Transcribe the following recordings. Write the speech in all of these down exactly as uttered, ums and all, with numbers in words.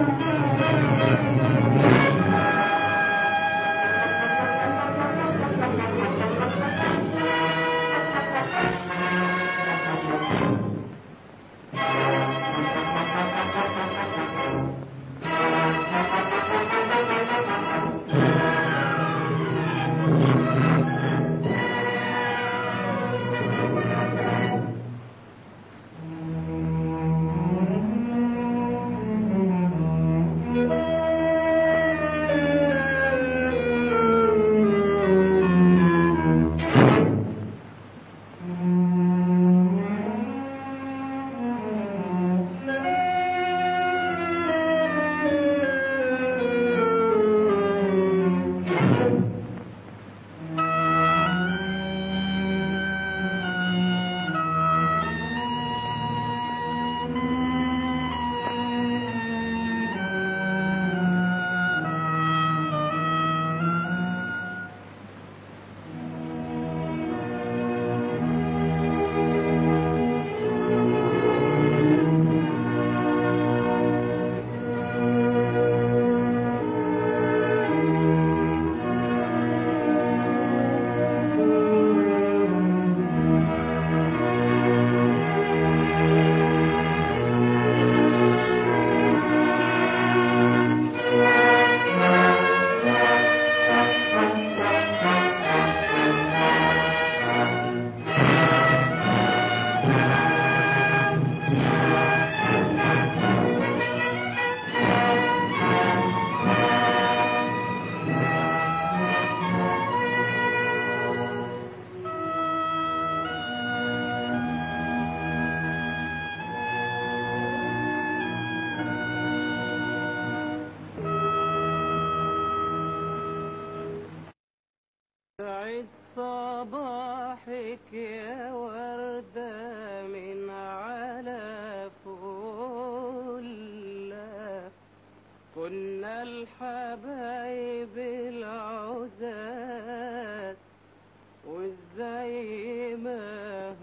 صباحك يا وردة من على فلة، كنا الحبايب العزاز وازاي ما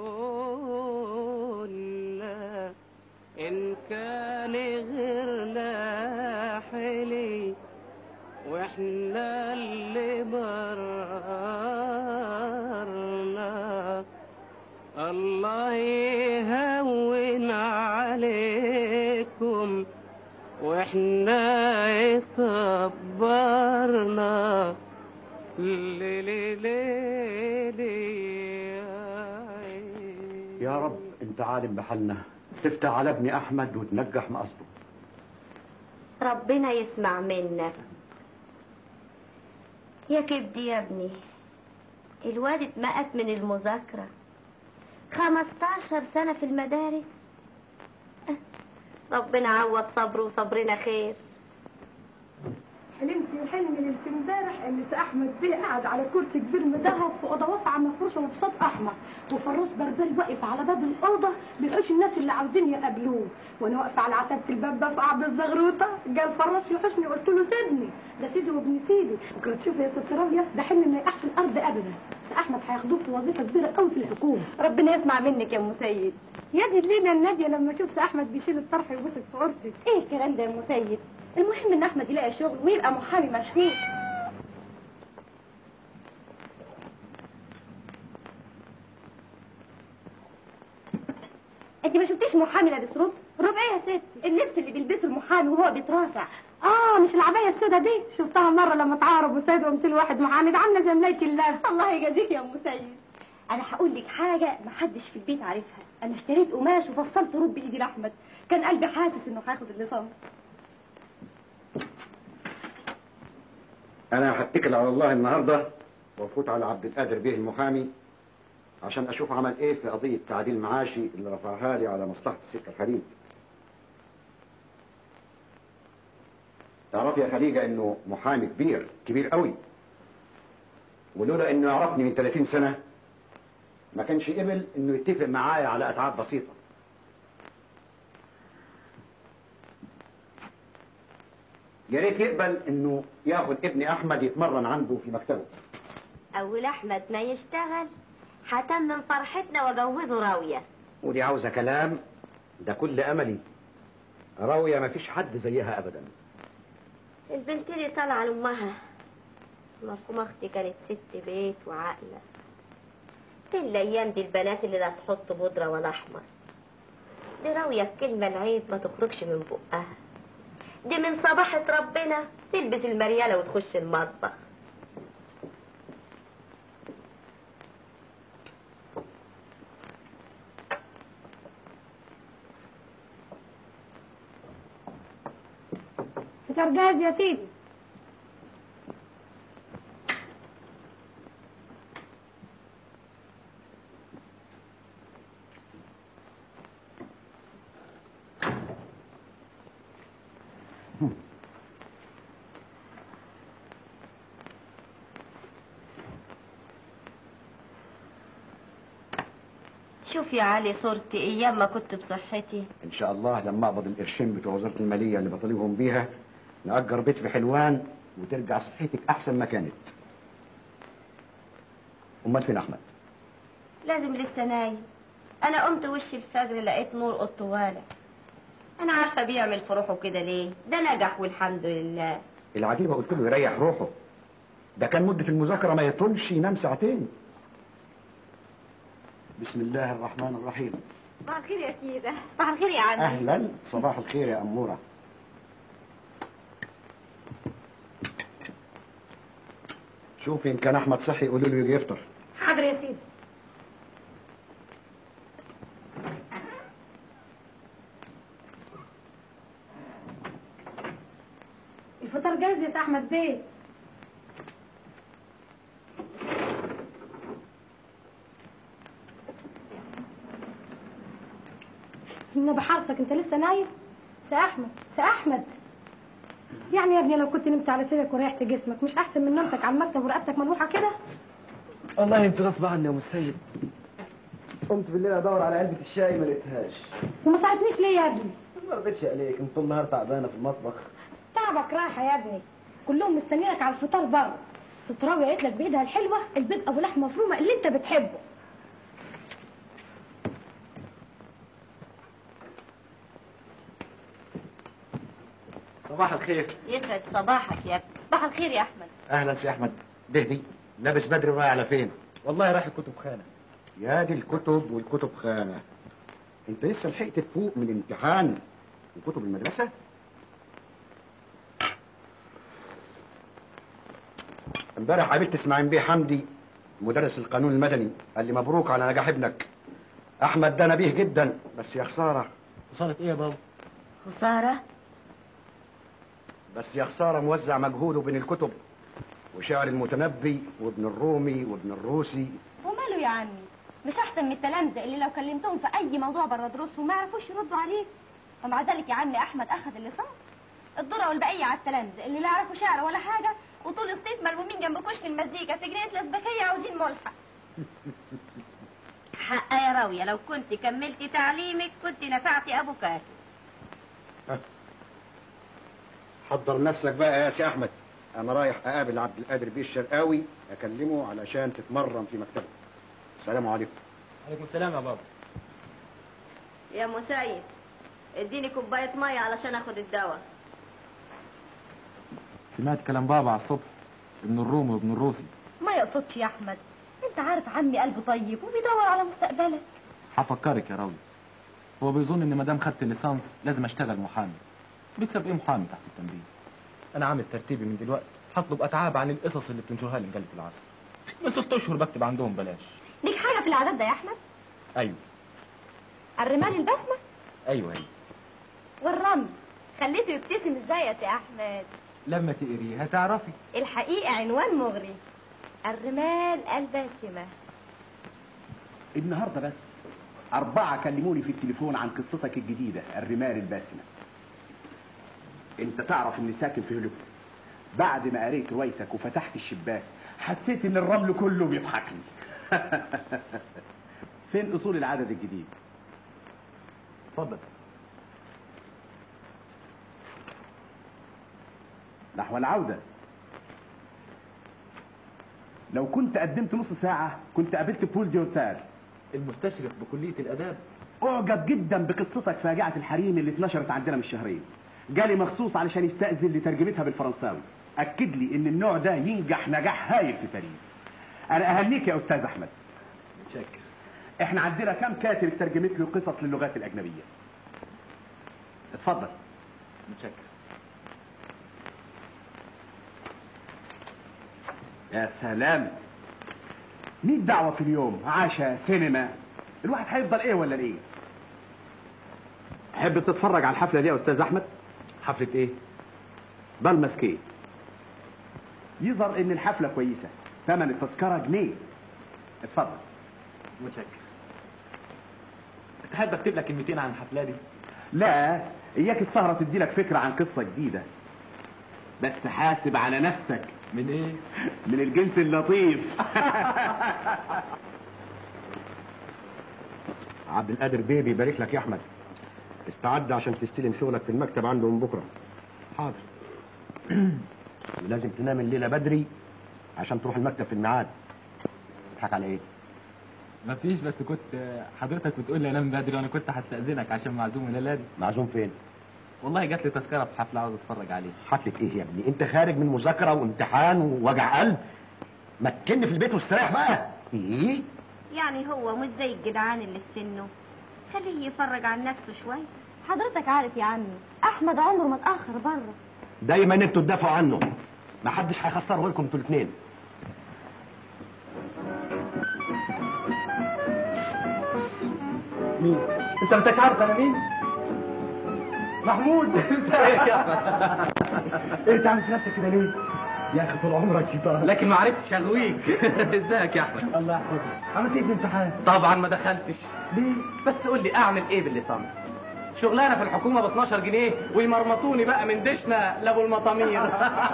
هنا، إن كان غيرنا حلي واحنا اللي مررنا، الله يهون عليكم واحنا يصبرنا. ليلي ليلي يا رب انت عالم بحالنا، تفتح على ابن احمد وتنجح مقصده. ربنا يسمع منك يا كبدي يا ابني. الواد اتمقت من المذاكرة، خمستاشر سنة في المدارس. ربنا عوض صبره وصبرنا خير. حلمت الحلم اللي امبارح ان سي احمد بيه قاعد على كرسي كبير مدهب في اوضه واسعه مفروشه وبساط احمر، وفراش بربري واقف على باب الاوضه بيعيش الناس اللي عاوزين يقابلوه، وانا واقفه على عتبه الباب بفقع بالزغروطه. قال فراش يوحشني، قلت له سيبني، ده سيدي وابن سيدي. وكنت تشوف يا ست راويه ده حلم ما يقعش الارض ابدا. سي احمد هياخدوه في وظيفه كبيره قوي في الحكومه. ربنا يسمع منك يا ام سيد. يا دي لينا الناديه لما اشوف سي احمد بيشيل الطرح ويبوسك في عرسك. ايه الكلام ده يا ام سيد؟ المهم ان احمد يلاقي شغل ويبقى محامي مشهور. انت ما شفتيش محامي لابس رب؟ رب ايه يا ستي؟ اللبس اللي بيلبسه المحامي وهو بيترافع. اه مش العبايه السوداء دي؟ شفتها مره لما اتعارض وسيد وقمت له واحد محامي، عامله زي ملايه الله. الله يجازيك يا ام سيد. انا هقول لك حاجه ما حدش في البيت عارفها. انا اشتريت قماش وفصلت رب بايدي لاحمد، كان قلبي حاسس انه هياخد اللصام. انا هتكل على الله النهارده وافوت على عبد القادر بيه المحامي عشان اشوف عمل ايه في قضيه تعديل معاشي اللي رفعها لي على مصلحه السكه الخليج. تعرفي يا خليجه انه محامي كبير كبير قوي، ولولا انه يعرفني من ثلاثين سنه ما كانش قبل انه يتفق معايا على اتعاب بسيطه. يا ريت يقبل انه ياخد ابني احمد يتمرن عنده في مكتبه. اول احمد ما يشتغل هتمم فرحتنا واجوزه راويه. ودي عاوزه كلام؟ ده كل املي راوية مفيش حد زيها ابدا. البنت دي طالعه لامها. مرحومه اختي كانت ست بيت وعاقله. فين الايام دي البنات اللي لا تحط بودره ولا احمر؟ دي راويه الكلمه العيب ما تخرجش من بقها. دي من صباحة ربنا تلبس المريالة وتخش المطبخ. فطار جاهز يا سيدي. شوف يا علي صورتي ايام ما كنت بصحتي. ان شاء الله لما اقبض القرشين بتوع وزاره الماليه اللي بطالبهم بيها نأجر بيت في حلوان وترجع صحتك احسن ما كانت. امال فين احمد؟ لازم لسه نايم. انا قمت وش الفجر لقيت نور اوضته والع. انا عارفه بيعمل في روحه كده ليه. ده نجح والحمد لله. العجيبه قلت له يريح روحه. ده كان مده المذاكره ما يطولش ينام ساعتين. بسم الله الرحمن الرحيم. صباح الخير يا سيدة. صباح الخير يا عمي. اهلا. صباح الخير يا اموره. شوفي ان كان احمد صحي قولوا له يجي يفطر. حاضر يا سيدي. الفطار جاهز يا احمد بيه. انا بحرصك انت لسه نايم؟ سي احمد سي احمد يعني يا ابني لو كنت نمت على سريرك وريحت جسمك مش احسن من نومتك على المكتب ورقبتك ملوحه كده؟ والله انت غصب عني يا ام السيد. قمت بالليل ادور على علبه الشاي ما لقيتهاش. وما ساعدتنيش ليه يا ابني؟ ما رضيتش عليك، انت طول النهار تعبانه في المطبخ. تعبك راحه يا ابني. كلهم مستنيينك على الفطار بره. ستراوي قالت لك بايدها الحلوه البيض ابو لحمه مفرومه اللي انت بتحبه. صباح الخير. يسعد صباحك يا ابني. صباح الخير يا احمد. اهلا سي احمد. دهدي لابس بدري ورايح على فين؟ والله رايح الكتب خانه. يا دي الكتب والكتب خانه. انت لسه لحقت تفوق من امتحان وكتب المدرسه؟ امبارح قابلت اسماعيل بيه حمدي مدرس القانون المدني قال لي مبروك على نجاح ابنك. احمد ده نبيه جدا بس يا خساره. خساره ايه يا بابا؟ خساره؟ بس يا خساره موزع مجهوده بين الكتب وشعر المتنبي وابن الرومي وابن الروسي. وماله يا عمي؟ مش احسن من التلامذه اللي لو كلمتهم في اي موضوع بره دروسهم ما يعرفوش يردوا عليه؟ ومع ذلك يا عمي احمد اخذ الليسانس. الذره والبقيه على التلامذه اللي لا يعرفوا شعر ولا حاجه وطول الصيف ملمومين جنب كشك المزيكا في جنينه الازبكيه عاوزين ملحق. حق يا راويه لو كنت كملتي تعليمك كنت نفعتي ابو كاسم. حضر نفسك بقى يا سي احمد. انا رايح اقابل عبد القادر بيه الشرقاوي اكلمه علشان تتمرن في مكتبه. السلام عليكم. عليكم السلام يا بابا. يا مسيد اديني كوبايه ميه علشان اخد الدواء. سمعت كلام بابا على الصبح. ابن الرومي وابن الروسي. ما يقصدش يا احمد. انت عارف عمي قلبه طيب وبيدور على مستقبلك. هفكرك يا راوي. هو بيظن ان ما دام خدت الليسانس لازم اشتغل محامي. بيكسب ايه محامي تحت التنبيه؟ انا عامل ترتيبي من دلوقتي. هطلب اتعاب عن القصص اللي بتنشرها لي مجله العصر. من ست اشهر بكتب عندهم بلاش. ليك حاجه في العدد ده يا احمد؟ ايوه. الرمال البسمه؟ ايوه ايوه. والرمل خليته يبتسم ازاي يا سي احمد؟ لما تقريها تعرفي. الحقيقه عنوان مغري. الرمال الباسمه. النهارده بس أربعة كلموني في التليفون عن قصتك الجديدة الرمال الباسمة. أنت تعرف إني ساكن في هوليوود. بعد ما قريت روايتك وفتحت الشباك حسيت إن الرمل كله بيضحك لي. فين أصول العدد الجديد؟ اتفضل. نحو العودة. لو كنت قدمت نص ساعة كنت قابلت بول ديوتار المستشرف بكلية الآداب. اعجب جدا بقصتك فاجعه الحريم اللي اتنشرت عندنا من شهرين. جالي مخصوص علشان يستأذن لترجمتها بالفرنساوي. اكد لي ان النوع ده ينجح نجاح هايل في باريس. انا اهنيك يا استاذ احمد. متشكر. احنا عندنا كام كاتب ترجمت له قصص للغات الاجنبيه؟ اتفضل. متشكر. يا سلام، مية دعوه في اليوم، عشاء، سينما، الواحد هيفضل ايه ولا ايه؟ تحب تتفرج على الحفله دي يا استاذ احمد؟ حفله ايه؟ بالمسكين. يظهر ان الحفله كويسه، ثمن التذكره جنيه. اتفضل. متشكر. تحب اكتب لك كلمتين عن الحفله دي؟ لا، اياك السهره تدي لك فكره عن قصه جديده، بس حاسب على نفسك. من ايه؟ من الجنس اللطيف. عبد القادر بيه بيبارك لك يا احمد. استعد عشان تستلم شغلك في المكتب عنده من بكره. حاضر. لازم تنام الليله بدري عشان تروح المكتب في الميعاد. تضحك على ايه؟ مفيش، بس كنت حضرتك بتقول لي انام بدري وانا كنت هستأذنك عشان معزوم الليله دي. معزوم فين؟ والله جات لي تذكره في حفله عاوز اتفرج عليه. حفله ايه يا ابني؟ انت خارج من مذاكره وامتحان ووجع قلب. ما تكن في البيت واستريح بقى. ايه؟ يعني هو مش زي الجدعان اللي في سنه، خليه يفرج عن نفسه شويه. حضرتك عارف يا عمي احمد عمره ما اتاخر بره. دايما انتوا تدافعوا عنه، ما حدش هيخسره لكم انتوا الاثنين. مين؟ انت ما انتش عارف انا مين؟ محمود. ازيك يا احمد؟ ايه تعمل في نفسك كده ليه؟ يا اخي طول عمرك شيطان. لكن ما عرفتش اغويك. ازيك يا احمد؟ الله يحفظك. عملت ايه في الامتحان؟ طبعا ما دخلتش. ليه؟ بس قول لي اعمل ايه باللسان؟ شغلانه في الحكومه ب اتناشر جنيه ويمرمطوني بقى من دشنا لابو المطامير.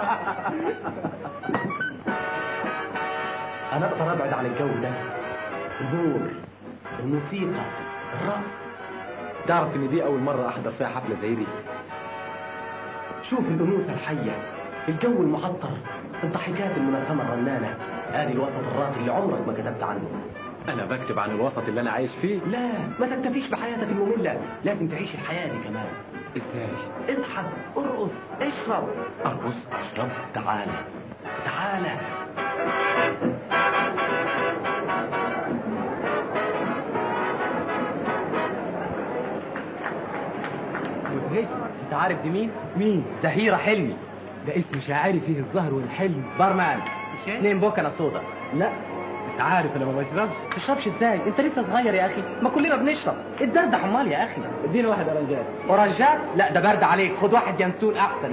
انا اقدر ابعد عن الجو ده. النور، الموسيقى، الرقص. تعرف ان دي اول مره احضر فيها حفله زي دي. شوف الانوثه الحيه، الجو المعطر، الضحكات المنسمه الرنانه. ادي الوسط الراقي اللي عمرك ما كتبت عنه. انا بكتب عن الوسط اللي انا عايش فيه. لا، ما تكتفيش بحياتك الممله، لازم تعيش الحياه دي كمان. ازاي؟ اضحك، ارقص، اشرب. ارقص، اشرب. تعالى تعالى. مدهش. انت عارف دي مين؟ مين؟ زهيرة حلمي. ده اسم شاعري فيه الزهر والحلم. بارمان. اتنين بوكنا صودا. لا، انت عارف انا ما بشربش. تشربش ازاي؟ انت لسه صغير يا اخي، ما كلنا بنشرب. الدردح امال يا اخي. اديني واحد اورنجات. اورنجات؟ لا ده برد عليك، خد واحد ينسون احسن.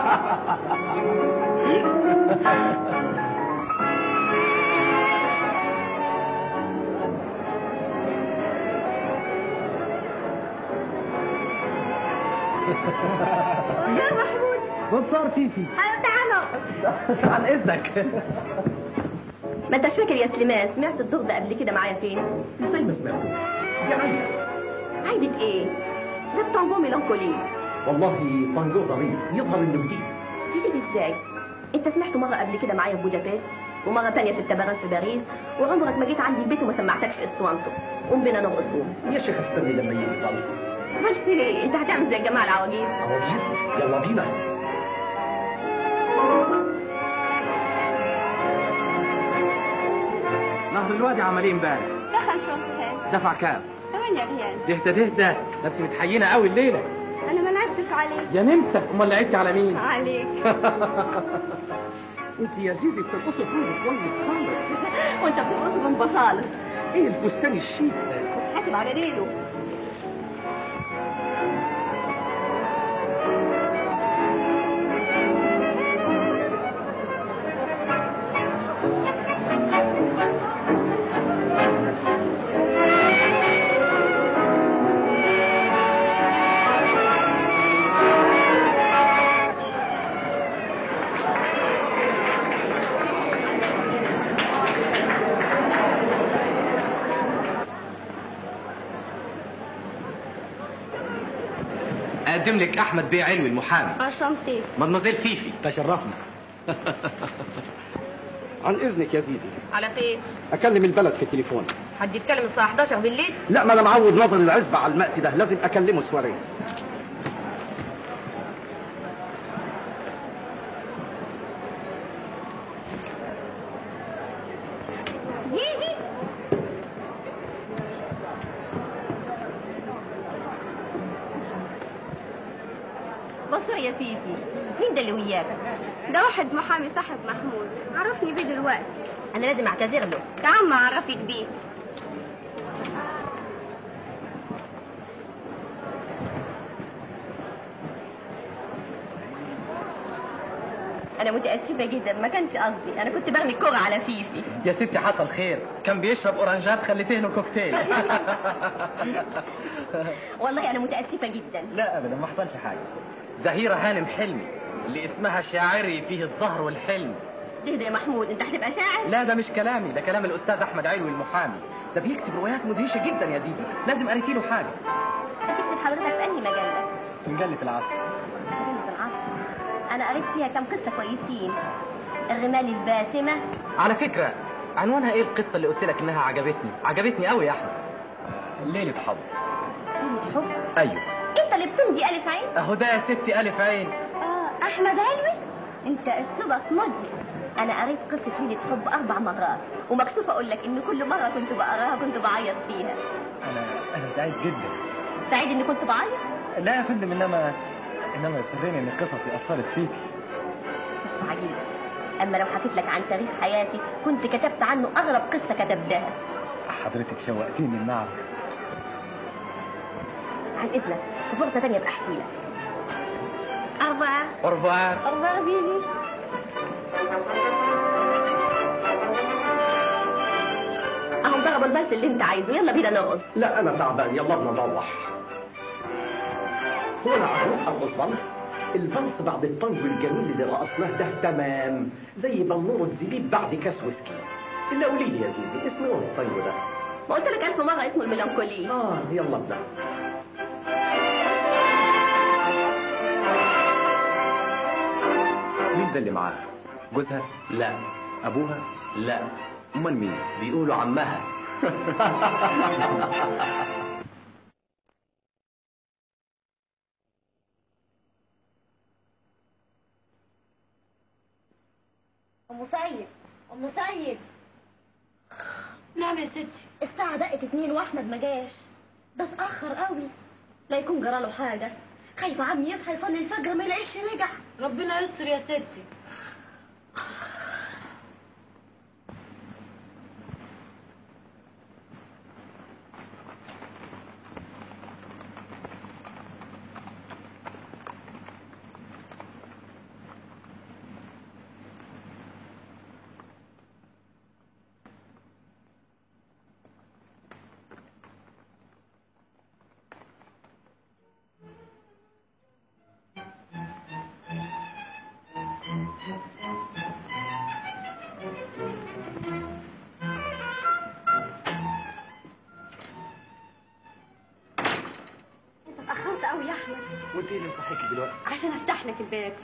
يا محمود. بتصار فيفي. تعالوا. عن اذنك. ما انتش فاكر يا سليمان سمعت الدور ده قبل كده معايا فين؟ ازاي ما سمعته؟ دي عايدة. عايدة ايه؟ ده الطنجو ميلانكولي. والله طنجو ظريف، يظهر انه جديد. جديد ازاي؟ انت سمعته مرة قبل كده معايا في بودابست، ومرة تانية في التبغان في باريس، وعمرك ما جيت عندي البيت وما سمعتكش اسطوانته. قوم بينا نرقصوه. يا شيخ استني لما يجي خالص. بس ايه؟ انت هتعمل زي الجماعة العواجيز. عواجيز؟ يلا بينا. نهر الوادي عمل ايه امبارح؟ دخل شرطة. دفع كام؟ ثمانية ريال. دهدى دهدى، ده انت متحينه قوي الليله. انا ما لعبتش عليك. يا نمسى، امال لعبتي على مين؟ عليك. انت يا زيزي بترقصي فوق كويس خالص. وانت بترقص من بصالة. ايه الفستان الشيك ده؟ حاسب على ريله. اقدم لك احمد بيه علوي المحامي. عشانتي. مدمزيل فيفي. تشرفنا. عن اذنك يا زيزي. على فين؟ اكلم البلد في التليفون. حد يتكلم الساعه حداشر بالليل؟ لا، ما انا معود نظر العزبه على المأتي ده، لازم اكلمه سواريه. زيزي بصر يا سيدي، مين ده اللي وياك؟ ده واحد محامي صاحب محمود، عرفني بيه دلوقتي. انا لازم اعتذر له. تعال ما اعرفك بيه. انا متاسفه جدا، ما كانش قصدي، انا كنت برمي كوره على فيفي. يا ستي حصل خير، كان بيشرب اورنجات خليتيه له كوكتيل. والله انا متاسفه جدا. لا ابدا، ما حصلش حاجه. زهيره هانم حلمي اللي اسمها شاعري فيه الزهر والحلم. ده يا محمود، انت هتبقى شاعر؟ لا ده مش كلامي، ده كلام الاستاذ احمد علوي المحامي، ده بيكتب روايات مدهشه جدا يا ديدي، لازم قريتي له حاجه. هتكتب حضرتك في انهي مجله؟ في مجله العصر. مجله العصر؟ انا قريت فيها كم قصه كويسين. الرمال الباسمه. على فكره عنوانها ايه القصه اللي قلت لك انها عجبتني؟ عجبتني قوي يا احمد. ليله حب. ليله حب؟ ايوه. انت اللي بتمضي الف عين؟ اهو ده يا ستي الف عين. اه احمد علوي، انت اسلوبك مدهش. انا قريت قصه ليله حب اربع مرات، ومكسوفه اقول لك ان كل مره كنت بقراها كنت بعيط فيها. انا انا سعيد جدا. سعيد اني كنت بعيط؟ لا يا فندم، انما انما يسرني ان قصصي اثرت فيكي. قصه عجيبه، اما لو حكيت لك عن تاريخ حياتي كنت كتبت عنه اغرب قصه كتبتها. حضرتك شوقتيني ان اعرف. عن اذنك، في فرصه ثانيه ابقى احكي لك. اربعه اربعه اربعه بيبي. اهو ضرب البلس اللي انت عايزه، يلا بينا نقعد. لا انا تعبان، يلا بدنا نروح. هو انا عروس ارقص بلس؟ البلس بعد الطنج الجميل اللي رقصناه ده تمام زي بنورة زبيب بعد كاس ويسكي. الا قولي لي يا زيزي، اسمه ايه الطنج ده؟ ما قلت لك الف مره اسمه الميلانكولي. اه يلا ابدا. مين ده اللي معاها؟ جوزها؟ لا. ابوها؟ لا. امال مين؟ بيقولوا عمها. ام سيد، ام سيد. نعم يا ستي. الساعه دقت اتنين واحمد ما جاش، ده اتاخر قوي، لا يكون جراله حاجه. خايفه عمي يصحى يصلي الفجر ما يلاقيش رجع. ربنا يستر يا ستي. اتأخرت قوي يا أحمد. وانت ايه اللي صحيكي دلوقتي؟ عشان أفتح لك الباب.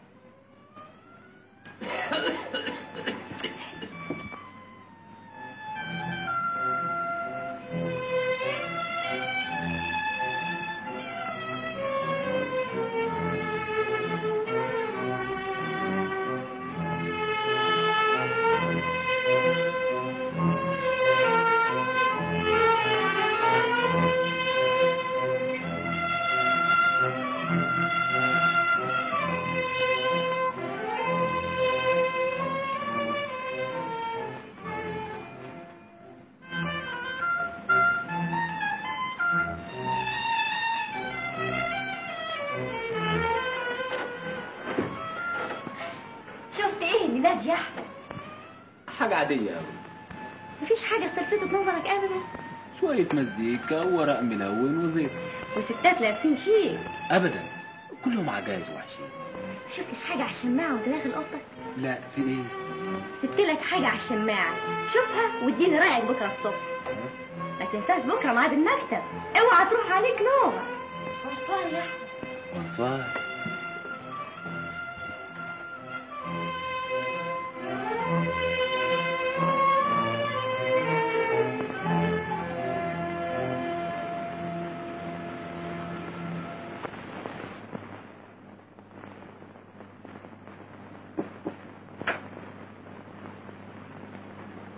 يا أحمد؟ حاجة عادية أوي. مفيش حاجة استلفتت نظرك أبدا؟ شوية مزيكا وورق ملون وزيت. والستات لابسين شيك؟ أبدا، كلهم عجايز وحشين. شفتش حاجة على الشماعة وانت داخل أوضتك؟ لا، في إيه؟ سبتلك حاجة على الشماعة، شوفها واديني رأيك بكرة الصبح. ما تنساش بكرة ميعاد المكتب، اوعى تروح عليك نومة. وصار يا أحمد. وصار.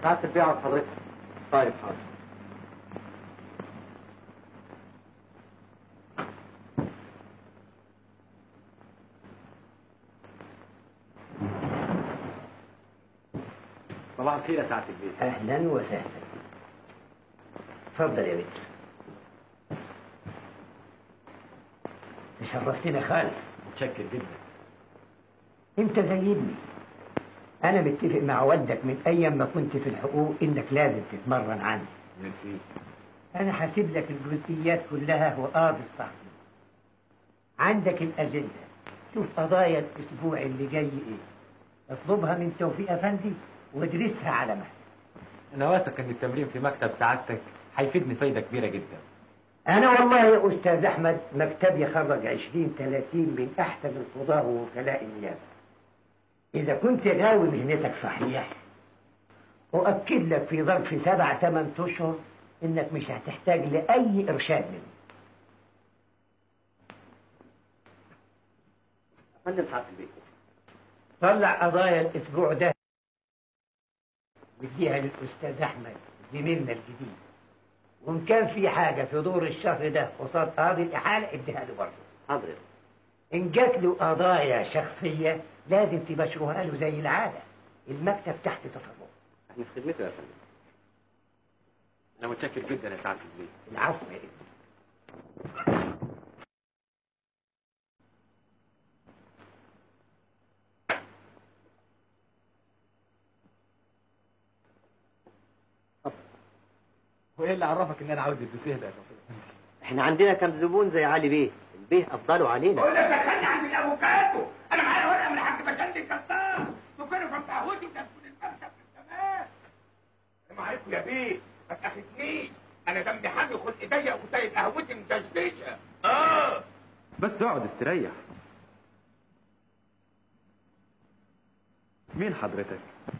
ساعات البيعة حضرتك. طيب حاضر. صباح الخير يا سعادة البيت. اهلا وسهلا. اتفضل يا بنت. تشرفتنا خالص. متشكر جدا. انت زي ابني. انا متفق مع والدك من ايام ما كنت في الحقوق انك لازم تتمرن عندي. ميرسي. انا هسيب لك الجزئيات كلها وقاضي الصحفي. عندك الاجنده. شوف قضايا الاسبوع اللي جاي ايه. اطلبها من توفيق افندي وادرسها على مهلك. انا واثق ان التمرين في مكتب سعادتك هيفيدني فايده كبيره جدا. انا والله يا استاذ احمد مكتبي خرج عشرين ثلاثين من احسن القضاة ووكلاء النيابه. اذا كنت غاوي مهنتك صحيح اؤكد لك في ظرف سبع ثمان اشهر انك مش هتحتاج لاي ارشاد مني. فندم سعادة البيت. طلع قضايا الاسبوع ده بديها للاستاذ احمد زميلنا الجديد، وان كان في حاجه في دور الشهر ده قصاد قاضي الاحاله اديها له برضه. حاضر. ان جات له قضايا شخصيه لازم تبشروها له زي العاده. المكتب تحت تصرفه. احنا في خدمته يا فندم. انا متشكر جدا يا سعادة البيت. العفو يا ابني. وايه اللي عرفك ان انا عاوز الدوسيه ده يا شوفي؟ احنا عندنا كام زبون زي علي بيه، البيه افضلوا علينا. قول لك دخلني عند الافوكاتو، انا معايا ورقه من الحاج بشندي الكسار، دكانه في قهوتي وتسكن المكتب في السماء. انا معاكم يا بيه، ما تاخدنيش، انا دمي حامي خلق ضيق وسايب قهوتي مدشدشه. اه بس اقعد استريح. مين حضرتك؟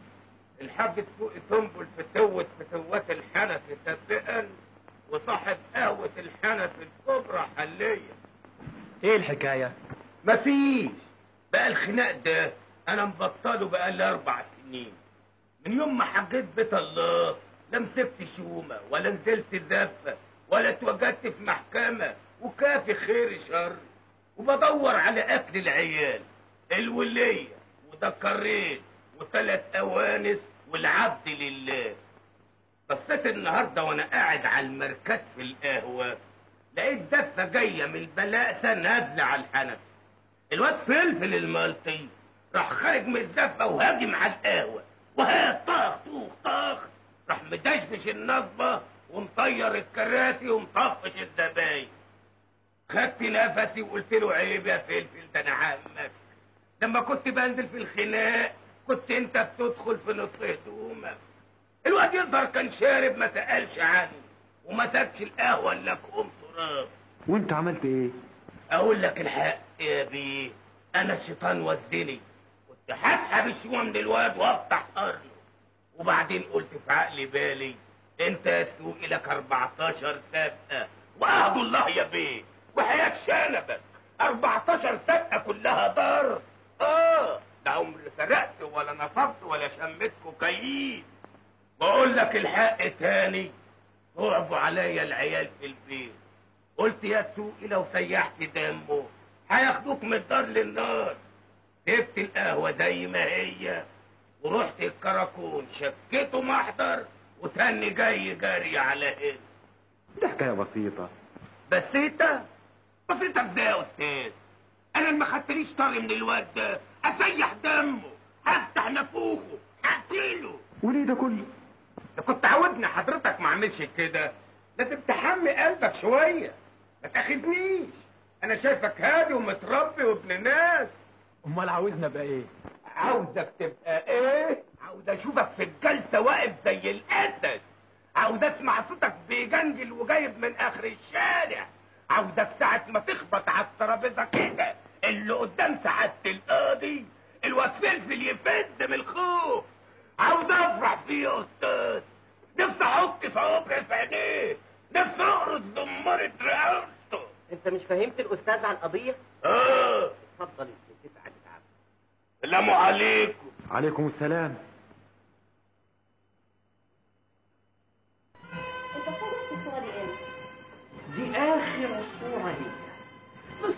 الحاج فوق تنبل فتوت فتوات الحنفي تبقل، وصاحب قهوة الحنفي الكبرى حلية. ايه الحكاية؟ مفيش بقى الخناق ده، انا مبطله بقى لي اربع سنين من يوم ما حجيت بيت الله. لا مسكت شومة ولا نزلت زفة ولا اتوجدت في محكمة، وكافي خير شر، وبدور على اكل العيال الولية ودكرين وثلاث اوانس والعبد لله. بصيت النهارده وانا قاعد على المركز في القهوه، لقيت دفه جايه من البلاسه نازله على الحنفي. الواد فلفل المالطي راح خارج من الدفه وهاجم على القهوه، وهات طخ طوخ طخ، راح مدشدش النصبه ومطير الكراسي ومطفش الزباين. خدت نفسي وقلت له عيب يا فلفل، ده انا عمك. لما كنت بنزل في الخناق كنت انت بتدخل في نص هدومك. الواد يظهر كان شارب ما سألش عنه وما سابش القهوه الا كوم تراب. وانت عملت ايه؟ اقول لك الحق يا بيه، انا الشيطان وزني، كنت هسحب الشومه من الواد وافتح قرنه، وبعدين قلت في عقلي بالي انت يا سوقي لك اربعتاشر سابقه، وعهد الله يا بيه وحياة شنبك اربعتاشر سابقه كلها ضرب. اه لا عمري سرقت ولا نصبت ولا شميت كوكايين. بقول لك الحق تاني، صعبوا عليا العيال في البيت. قلت يا سوقي لو سيحت دمه هياخدوك من الدار للنار. سبت القهوه زي ما هي ورحت الكراكون شكيته محضر، وتاني جاي جري على هنا. دي حكاية بسيطة. بسيطة؟ بسيطة ازاي يا استاذ؟ انا ما خدتليش طاري من الواد ده اسيح دمه، هفتح نافوخه، هقتله. وليه ده كله؟ ده كنت عاودني حضرتك ما اعملش كده. لازم تحمي قلبك شويه، ما تاخدنيش. انا شايفك هادي ومتربي وابن ناس. امال عاوزنا بقى ايه؟ عاوزك تبقى ايه؟ عاوز اشوفك في الجلسه واقف زي الاسد، عاوز اسمع صوتك بيجنجل وجايب من اخر الشارع، عاوزك ساعه ما تخبط على الترابيزه كده اللي قدام سعاده القاضي الواد فلفل يفز من الخوف. عاوز افرح فيه يا استاذ، نفسي احط صوابعي في عينيه، نفسي اقرص دمارة رقبته. انت مش فهمت الاستاذ عن القضيه؟ اه اتفضل تسعد تعب. السلام عليكم. عليكم السلام.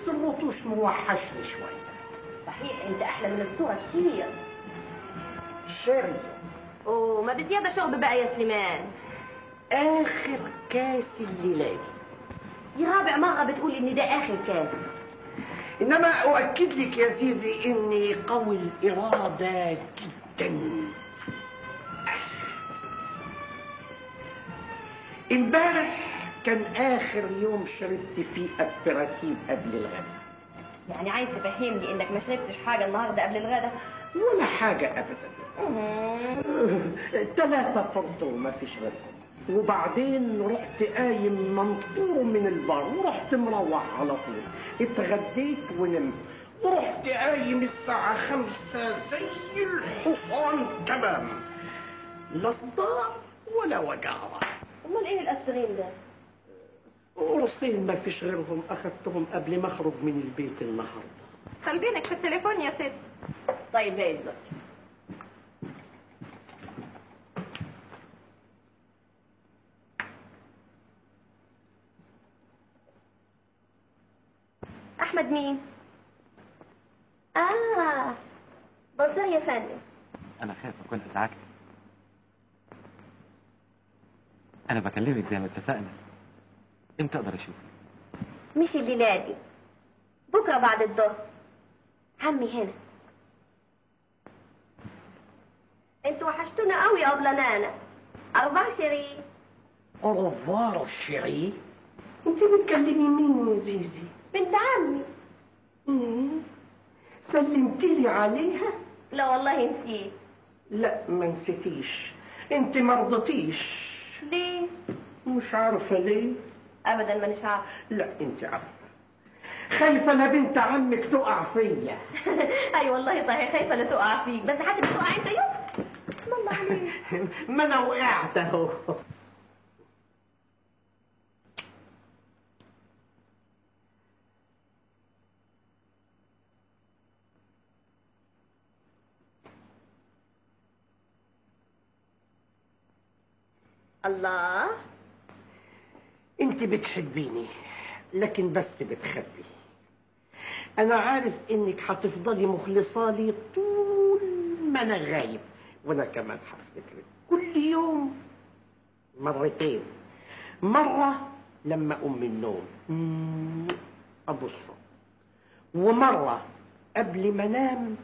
بس الرطوش موحشني شويه. صحيح انت احلى من الصورة كتير. شرب. اوه ما بزيادة شرب بقى يا سليمان. اخر كاس الليله دي رابع مرة بتقول ان ده اخر كاس. انما اؤكد لك يا زيزي اني قوي الاراده جدا. امبارح كان اخر يوم شربت فيه ابراتيف قبل الغداء. يعني عايز تفهمني انك ما شربتش حاجة النهاردة قبل الغداء؟ ولا حاجه ابدا. ثلاثه فرطه ما فيش غيرهم. وبعدين رحت قايم منطور من البار ورحت مروح على طول. اتغديت ونمت ورحت قايم الساعة خمسة زي الحصان تمام. لا صداع ولا وجع راس. امال ايه الاسبرين ده؟ قرصين ما فيش غيرهم اخذتهم قبل ما اخرج من البيت النهارده. طالبينك في التليفون يا ست. طيب جاي دلوقتي. احمد مين؟ اه بصر يا فندم. انا خايف اكون ازعجت. انا بكلمك زي ما اتفقنا. امتى اقدر اشوفك؟ مش الليلة دي، بكرة بعد الظهر. عمي هنا. انتوا وحشتونا قوي يا ابله نانا. اربع شيري. أرفار شيري؟ انت بتكلمي مين يا زيزي؟ بنت عمي. مم. سلمتي لي عليها؟ لا والله نسيت. لا ما نسيتيش. انت ما رضتيش. ليه؟ مش عارفه ليه. ابدا ما نش عارفه. لا انت عارفه. خايفه لا بنت عمك تقع فيا. اي والله صحيح خايفه لا تقع فيك. بس حتى بتقع انت يوم. اسم الله عليك. ما انا وقعت اهو. الله. انت بتحبيني لكن بس بتخبي. انا عارف انك هتفضلي مخلصة لي طول ما انا غايب. وانا كمان هفتكرك كل يوم مرتين. مرة لما اقوم من النوم ابص، ومرة قبل ما انام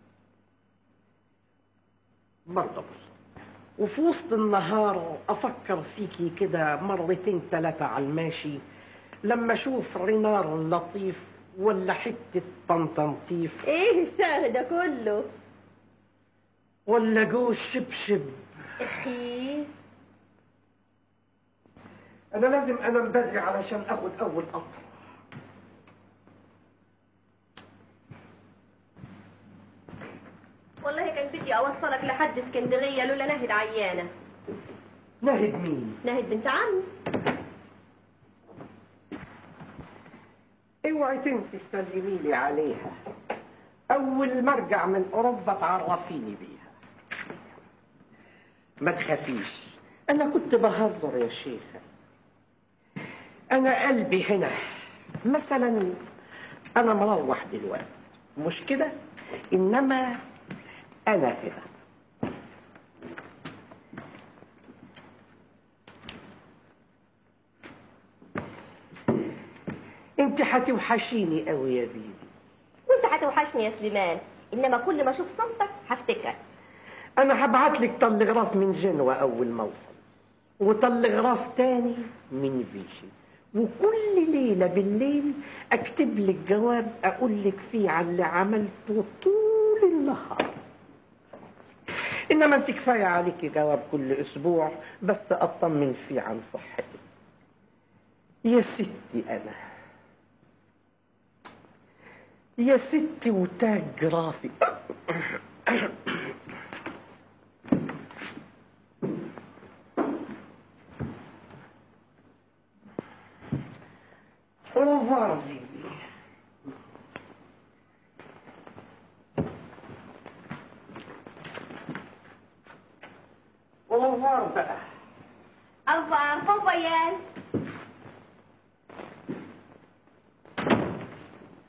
برضه ابص، وفي وسط النهار افكر فيكي كده مرتين ثلاثة على الماشي لما اشوف رينار لطيف ولا حتة طنطنطيف. ايه الشهر ده كله؟ ولا جوز شبشب. اخي انا لازم انام بدري علشان اخد اول قطر. والله كان بدي اوصلك لحد اسكندريه لولا نهد عيانه. نهد مين؟ نهد بنت عمي. اوعي تنسي تسلمي لي عليها اول ما ارجع من اوروبا تعرفيني بيها. ما تخافيش انا كنت بهزر يا شيخه. انا قلبي هنا. مثلا انا مروح دلوقتي مش كده، انما انا هنا. انت هتوحشيني قوي يا زيزي. وانت هتوحشني يا سليمان، انما كل ما اشوف صمتك هفتكر. انا هبعت لك تلغراف من جنوة اول ما اوصل، وتلغراف تاني من فيشي، وكل ليلة بالليل اكتب لك جواب اقول لك فيه على اللي عملته طول النهار. انما انت كفاية عليكي جواب كل اسبوع بس اطمن فيه عن صحتك. يا ستي انا يا ستي وتاج راسي. أوفر زيزي. أوفر بقى. أوفر بابايان.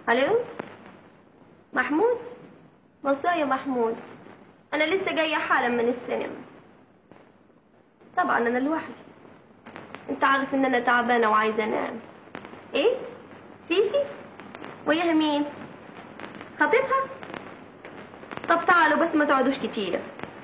الو محمود؟ مساء يا محمود، انا لسه جايه حالا من السينما. طبعا انا لوحدي، انت عارف ان انا تعبانه وعايزه انام. ايه سيسي؟ وياها مين؟ خطيبها؟ طب تعالوا بس ما تقعدوش كتير.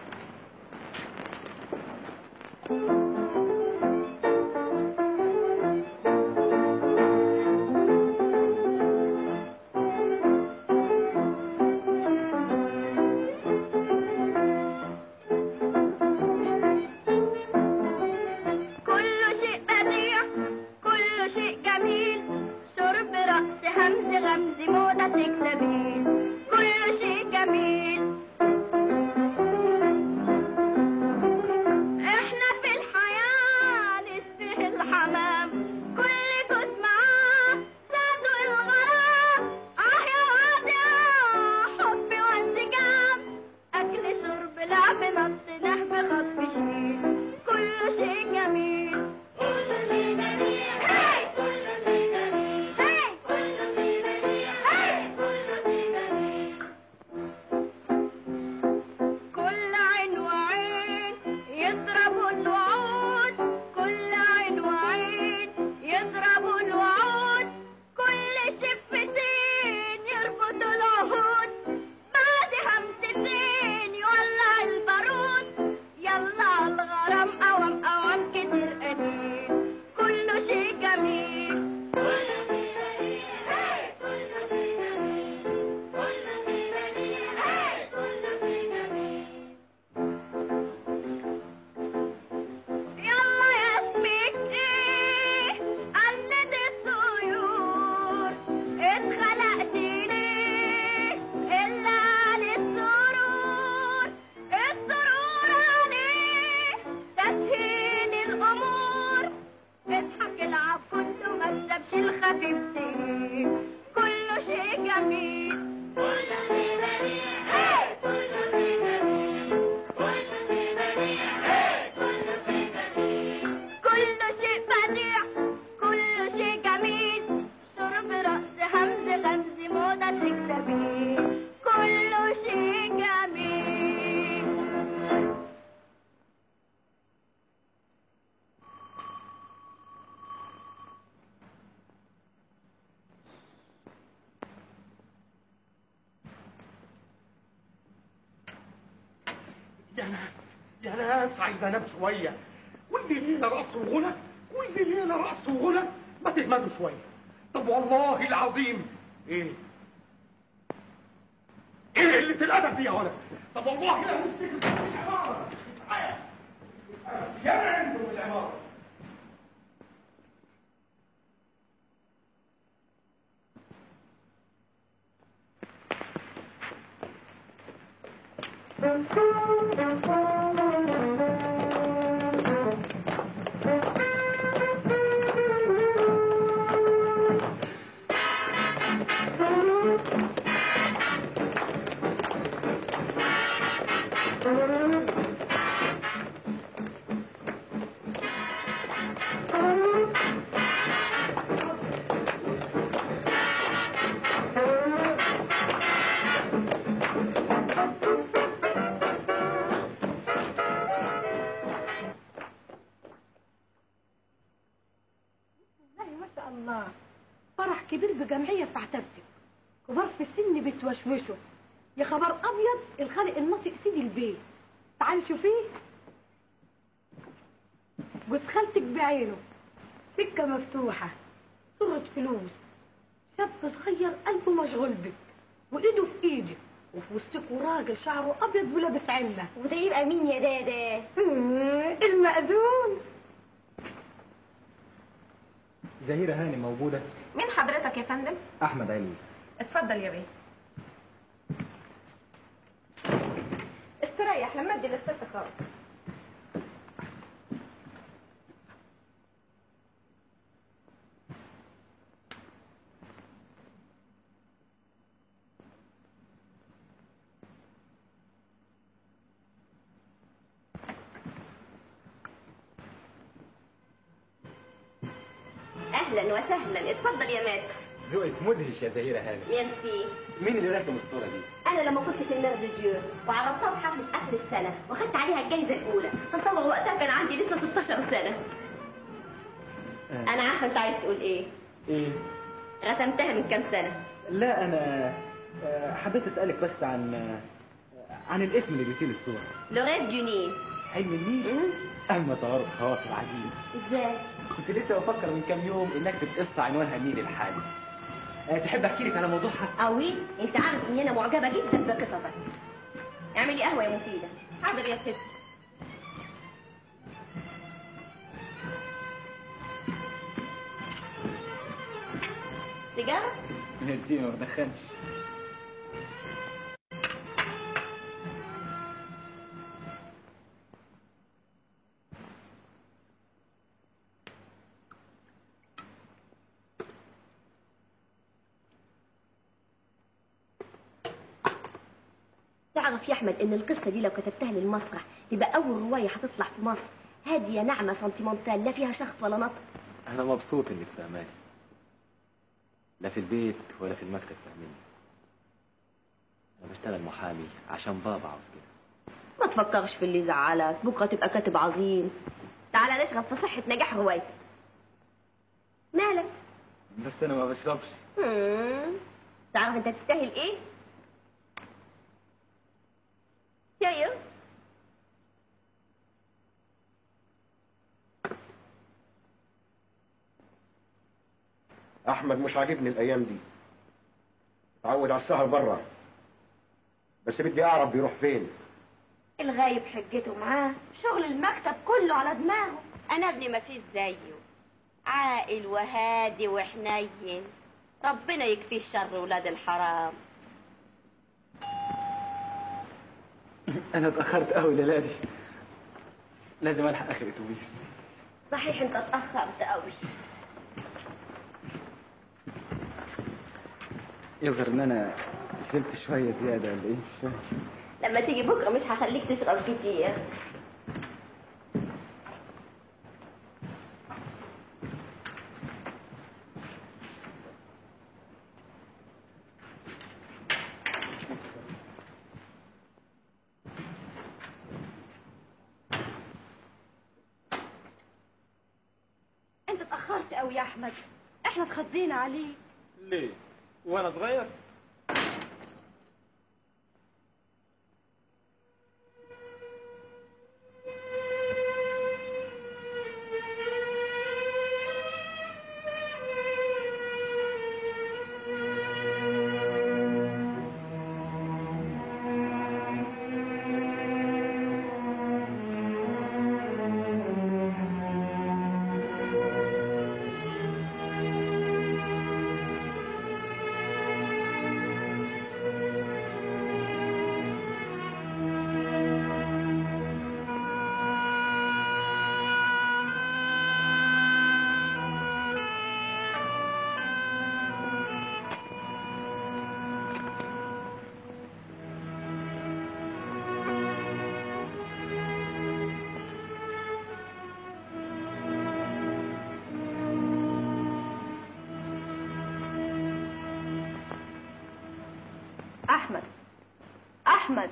يا ناس يا ناس عايز انام شويه، واللي لينا رقص وغنى واللي لينا رقص وغنى، ما تهمدوا شويه. طب والله العظيم ايه ايه اللي في الادب دي يا ولد؟ طب والله لا نمسك العماره يا عندهم العماره. الله، فرح كبير بجمعية في عتبتك، كبار في السن بتوشوشوا. يا خبر أبيض، الخالق الناطق سيدي البيت. تعالي شوفيه، جوز خالتك بعينه، سكة مفتوحة، صورة فلوس، شاب صغير قلبه مشغول بك وإيده في إيدك، وفي وسطك راجل شعره أبيض ولابس عمة. وده يبقى مين يا دادا؟ المأذون. زهيرة هاني موجودة؟ مين حضرتك يا فندم؟ أحمد علي. اتفضل يا بيه. استريح لما ادي للست خالص. اهلا وسهلا، اتفضل يا مات. ذوقك مدهش يا زهيرة هانم. ميرسي. مين اللي رسم الصورة دي؟ انا لما كنت في المير دي جيو وعرضتها في حفله اخر السنه واخدت عليها الجايزه الاولى، تصور وقتها كان عندي لسه ستاشر سنه. آه. انا عارفه انت عايز تقول ايه. ايه؟ رسمتها من كام سنه؟ لا انا آه، حبيت اسألك بس عن آه، عن الاسم اللي بيطيل الصورة. لوريت جونين. حلم النيل؟ اما طوارئ خواطر عجيب. ازاي؟ كنت لسه بفكر من كام يوم انك قصة عنوانها النيل الحالي. أه تحب احكي لك على موضوعها؟ قوي، انت عارف اني انا معجبه جدا بقصصك. اعملي قهوه يا مفيده. حاضر يا ست. سيجاره؟ ميرسي ما بدخنش. تعرف يا احمد ان القصه دي لو كتبتها للمسرح تبقى اول روايه هتطلع في مصر، هاديه ناعمه سنتيمنتال لا فيها شخص ولا نطق. انا مبسوط انك فاهماني، لا في البيت ولا في المكتب فاهميني. انا بشتغل محامي عشان بابا عاوز كده. ما تفكرش في اللي زعلك، بكره تبقى كاتب عظيم. تعالى نشرب في صحه نجاح روايتك. مالك؟ بس انا ما بشربش. مم. تعرف انت تستاهل ايه؟ شايف؟ احمد مش عاجبني الايام دي، اتعود على السهر بره، بس بدي اعرف بيروح فين. الغايب حجته معاه، شغل المكتب كله على دماغه. انا ابني ما فيش زيه، عاقل وهادي وحنين، ربنا يكفيه شر ولاد الحرام. انا اتاخرت قوي الليله دي، لازم الحق اخر اتوبيس. صحيح انت اتاخرت قوي. يظهر ان انا شربت شويه زياده ولا ايه مش فاهم. لما تيجي بكره مش هخليك تشرب كتير. انت اتأخرت قوي يا احمد، احنا اتخضينا عليك. ليه؟ وانا صغير؟ احمد احمد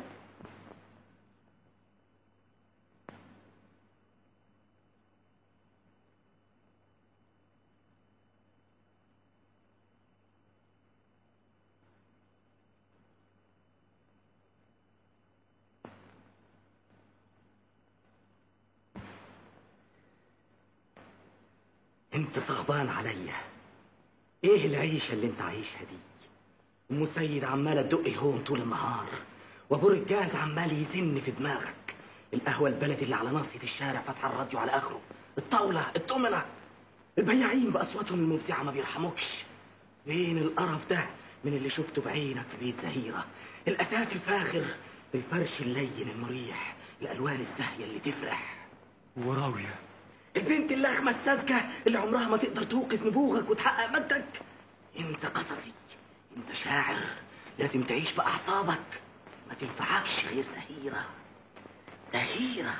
انت صغبان عليا. ايه العيشة اللي انت عايشها دي؟ ام سيد عمالة تدق هون طول النهار، وابو رجال عمال يزن في دماغك. القهوة البلدي اللي على ناصية الشارع فاتحة الراديو على اخره، الطاولة الدومنة، البياعين باصواتهم المفزعة ما بيرحموكش. فين القرف ده من اللي شفته بعينك في بيت زهيرة؟ الأثاث الفاخر، الفرش اللين المريح، الألوان الزاهية اللي تفرح. وراوية البنت اللخمة الساذجة اللي عمرها ما تقدر توقظ نبوغك وتحقق مجدك. انت قصصي، انت شاعر، لازم تعيش بأعصابك، ما تنفعكش غير زهيرة. زهيرة.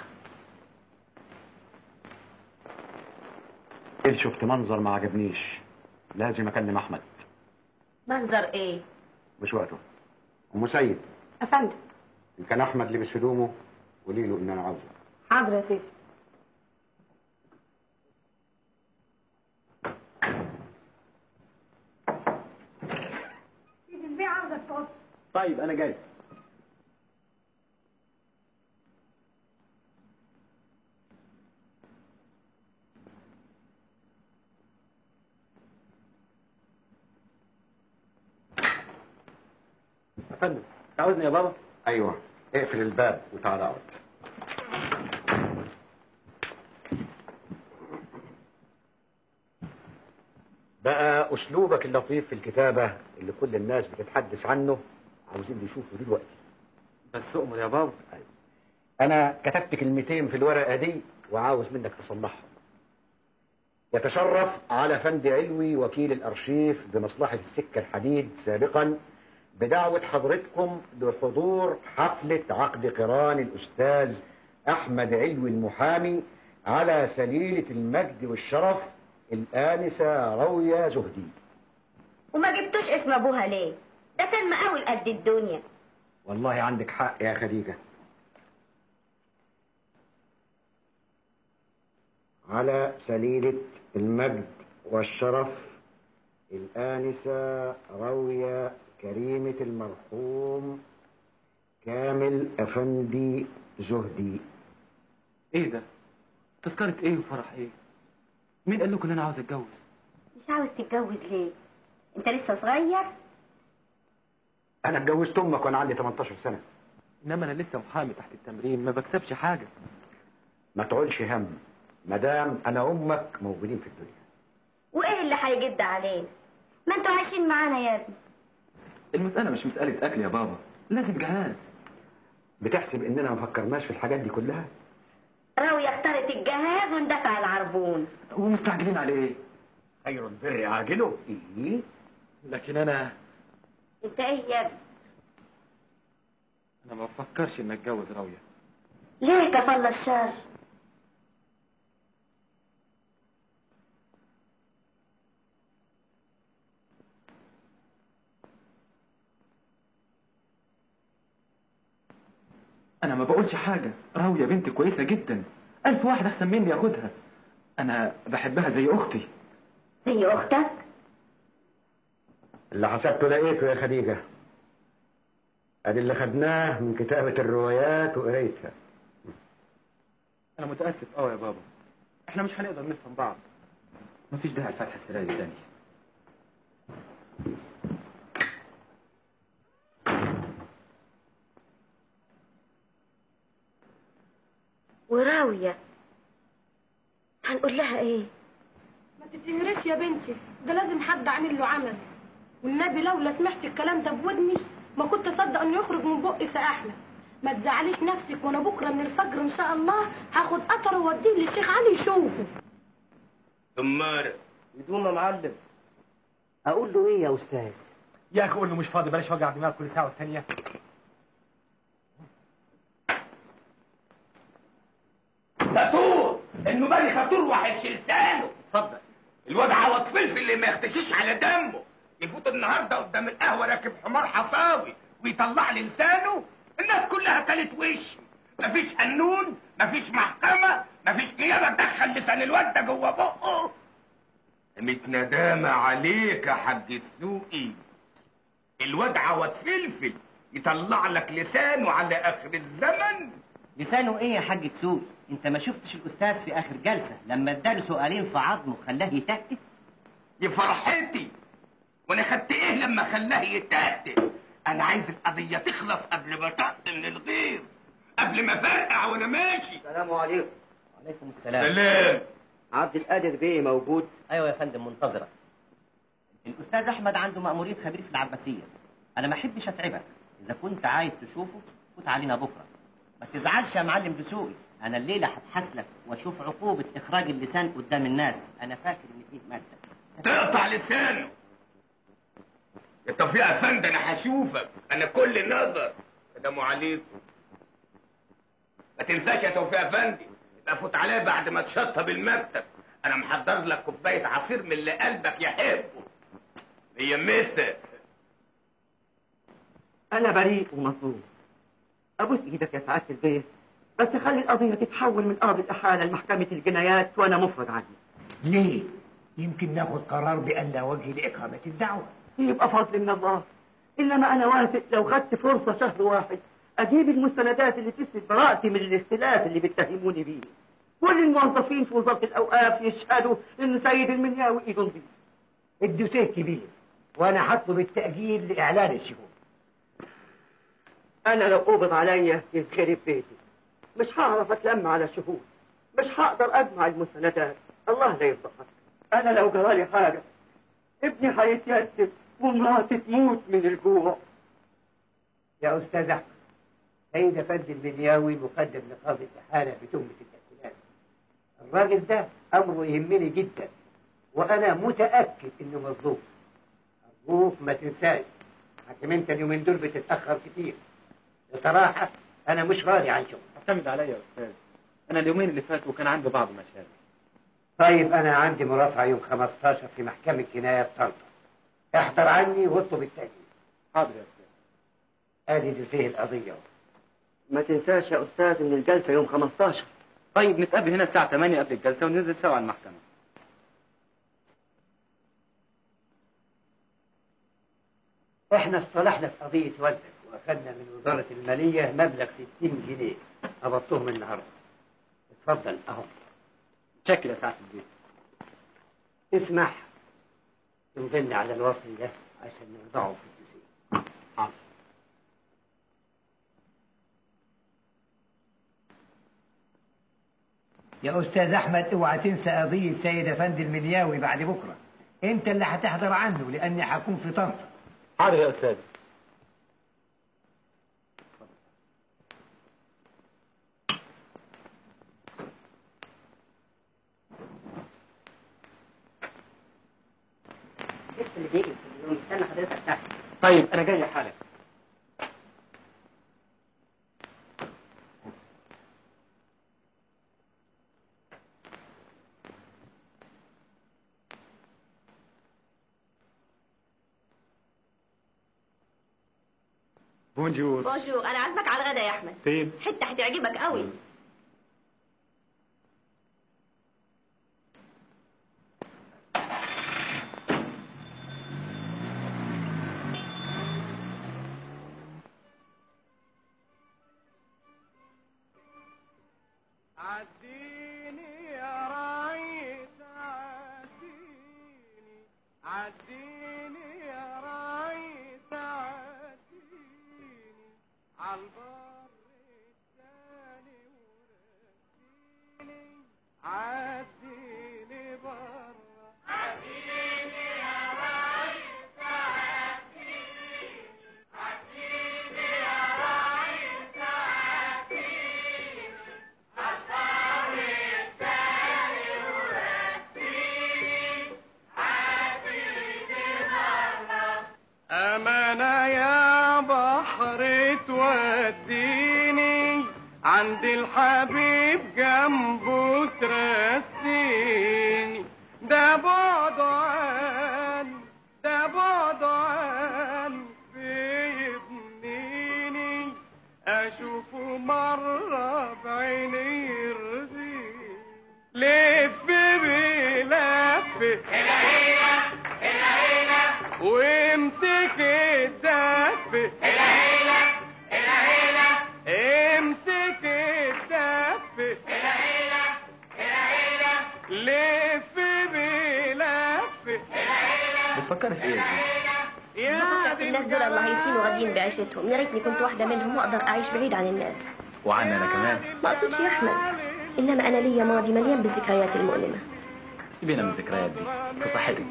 شفت منظر ما عجبنيش، لازم اكلم احمد. منظر ايه؟ مش وقته. ام سيد، افندم. ان كان احمد لبس هدومه قولي له ان انا عاوزه. حاضر يا سيدي. سيدي البيع عاوزك تقص. طيب انا جاي. يا فندم عاوزني يا بابا؟ ايوه، اقفل الباب وتعال اقعد. بقى اسلوبك اللطيف في الكتابه اللي كل الناس بتتحدث عنه عاوزين يشوفوا دلوقتي. بس اؤمر يا بابا. أيوة. انا كتبت كلمتين في الورقه دي وعاوز منك تصلحهم. يتشرف على فندي علوي وكيل الارشيف بمصلحه السكه الحديد سابقا بدعوة حضرتكم لحضور حفلة عقد قران الأستاذ أحمد علوي المحامي على سليلة المجد والشرف الآنسة راوية زهدي. وما جبتوش اسم ابوها ليه؟ ده كان مقاول قد الدنيا. والله عندك حق يا خديجة. على سليلة المجد والشرف الآنسة راوية كريمة المرحوم كامل أفندي زهدي. ايه ده؟ تذكرة ايه وفرح ايه؟ مين قال لكم ان انا عاوز اتجوز؟ مش عاوز تتجوز ليه؟ انت لسه صغير؟ أنا اتجوزت أمك وأنا عندي تمنتاشر سنة. انما انا لسه محامي تحت التمرين، ما بكسبش حاجة. ما تقولش هم، مدام أنا أمك موجودين في الدنيا. وايه اللي هيجد علينا؟ ما انتوا عايشين معانا يا ابني. المسألة مش مسألة أكل يا بابا، لازم جهاز. بتحسب إننا ما فكرناش في الحاجات دي كلها؟ راوية اختارت الجهاز واندفع العربون. ومستعجلين على ايه؟ خير البر عاجله. إيه؟ لكن أنا انت ايه يا ابني؟ أنا ما بفكرش إن أتجوز راوية. ليه كفل الشر؟ أنا ما بقولش حاجة، راوية بنت كويسة جدا، ألف واحد أحسن مني ياخدها. أنا بحبها زي أختي. زي أختك؟ اللي حسبته لقيته يا خديجة. ادي اللي خدناه من كتابة الروايات وقرايتها. أنا متأسف أوي يا بابا، إحنا مش هنقدر نفهم بعض. مفيش داعي لفتح السراير تاني. وراوية هنقول لها ايه؟ ما تتهرش يا بنتي، ده لازم حد عامل له عمل. والنبي لولا سمعت الكلام ده بودني ما كنت اصدق انه يخرج من بقي سي احمد. ما تزعليش نفسك، وانا بكره من الفجر ان شاء الله هاخد قطر واوديه للشيخ علي يشوفه. دمار يدوم يا معلم. اقول له ايه يا استاذ؟ يا اخي قول له مش فاضي، بلاش وجع دماغ كل ساعه والثانيه. خطور انه بالي خطور وحش لسانه. اتفضل. الواد عوض فلفل اللي ما يختشيش على دمه يفوت النهارده قدام القهوه راكب حمار حصاوي ويطلع لي لسانه. الناس كلها كلت وشي، مفيش قانون، مفيش محكمه، مفيش نيابه تدخل لسان الواد ده جوه بقه. قامت ندامه عليك يا حاج السوقي. الواد عوض فلفل يطلع لك لسانه على اخر الزمن. لسانه ايه يا حاج تسوقي؟ انت ما شفتش الاستاذ في اخر جلسه لما اداله سؤالين في عظمه خلاه يتهته؟ دي فرحتي. وانا خدت ايه لما خلاه يتهته؟ انا عايز القضيه تخلص قبل ما تقط من الغير، قبل ما فرقع وانا ماشي. السلام عليكم. وعليكم السلام. سلام. عبد القادر بيه موجود؟ ايوه يا فندم منتظرك. الاستاذ احمد عنده مأمورية خبير في العباسيه. انا ما احبش اتعبك، اذا كنت عايز تشوفه فوت علينا بكره. ما تزعلش يا معلم دسوقي، انا الليله هتحاسلك واشوف عقوبه اخراج اللسان قدام الناس. انا فاكر ان فيه ماده تقطع لسانه. يا توفيق يا فندم انا هشوفك، انا كل نظر. سلام عليكم. ما تنساش يا توفيق يا فندم، يبقى فوت عليا بعد ما تشطب المكتب. انا محضر لك كوبايه عصير من اللي قلبك يحبه. هي مسا انا بريء ومظلوم. ابوس ايدك يا سعاده البيت، بس خلي القضيه تتحول من قاضي الاحاله لمحكمه الجنايات وانا مفرج عني. ليه؟ يمكن ناخد قرار بأن لا وجه لإقامة الدعوة. يبقى فضل من الله. انما انا واثق لو خدت فرصه شهر واحد اجيب المستندات اللي تثبت براءتي من الاختلاف اللي بيتهموني بيه. كل الموظفين في وزاره الاوقاف يشهدوا ان سيد المنياوي ايده نظيف. الدوسيه كبير وانا هطلب التأجيل لإعلان الشهود. انا لو قبض عليا يتخرب بيتي، مش هعرف اتلم على شهود، مش هقدر اجمع المستندات. الله لا يفضحك. انا لو جرالي حاجه ابني هيتيتم ومراتي تموت من الجوع. يا أستاذ أحمد، سيد أفندي المنياوي مقدم لقاضي الإحالة بتهمة الاحتلال. الراجل ده أمره يهمني جدا وأنا متأكد إنه مظلوم. أرجوك ما تنساش، حكم أنت اليومين دول بتتأخر كتير. بصراحة أنا مش راضي عن شغل. اعتمد عليا يا أستاذ، أنا اليومين اللي فاتوا كان عندي بعض المشاكل. طيب أنا عندي مرافعة يوم خمستاشر في محكمة جنايات طنطا. احضر عني واطلب التأجيل. حاضر يا أستاذ. ادي دي فيه القضية. ما تنساش يا استاذ ان الجلسه يوم خمستاشر. طيب نتقابل هنا الساعة ثمانية قبل الجلسة وننزل سوا على المحكمة. احنا اصطلحنا في قضية والدك واخدنا من وزارة المالية مبلغ ستين جنيه قبضتهم النهارده. اتفضل اهو. شكل يا سعادة البيت. اسمح تنزلني على الوصل ده عشان نوضعه في الدوسيه. حاضر. يا أستاذ أحمد اوعى تنسى قضية سيد أفندي المنياوي بعد بكرة. أنت اللي هتحضر عنه لأني هكون في طنطا. حاضر يا أستاذ. اللي بيجي في اليوم استنى حضرتك تحت. طيب أنا جاي حالا. بونجور. بونجور، انا عازمك على الغدا يا احمد. فين؟ حته هتعجبك قوي. عديني يا ريس عديني، عديني يا ريس عديني عالبر الثاني ورسيني، عديني برا. عديني يا ريس عديني، عديني يا ريس عديني عالبر الثاني ورسيني، عديني برا. أمانة يا بحر توديني عند الحبيب جنبه ترسيني، ده بعد عن ده بعد عن بيبنيني، أشوفه مرة بعيني يرضيني، لف بلف هنا هنا هنا هنا وامسك الدف هنا هنا هنا هنا امسك الدف هنا هنا هنا هنا لف بلف هنا هنا. بتفكري في ايه يا بفكر في الناس دول الله يسينوا راضيين بعيشتهم. يا ريتني كنت واحده منهم واقدر اعيش بعيد عن الناس. وعني انا كمان. ما اقصدش يا احمد، انما انا ليا ماضي مليان بالذكريات المؤلمه. سيبينا من الذكريات دي في صحتك.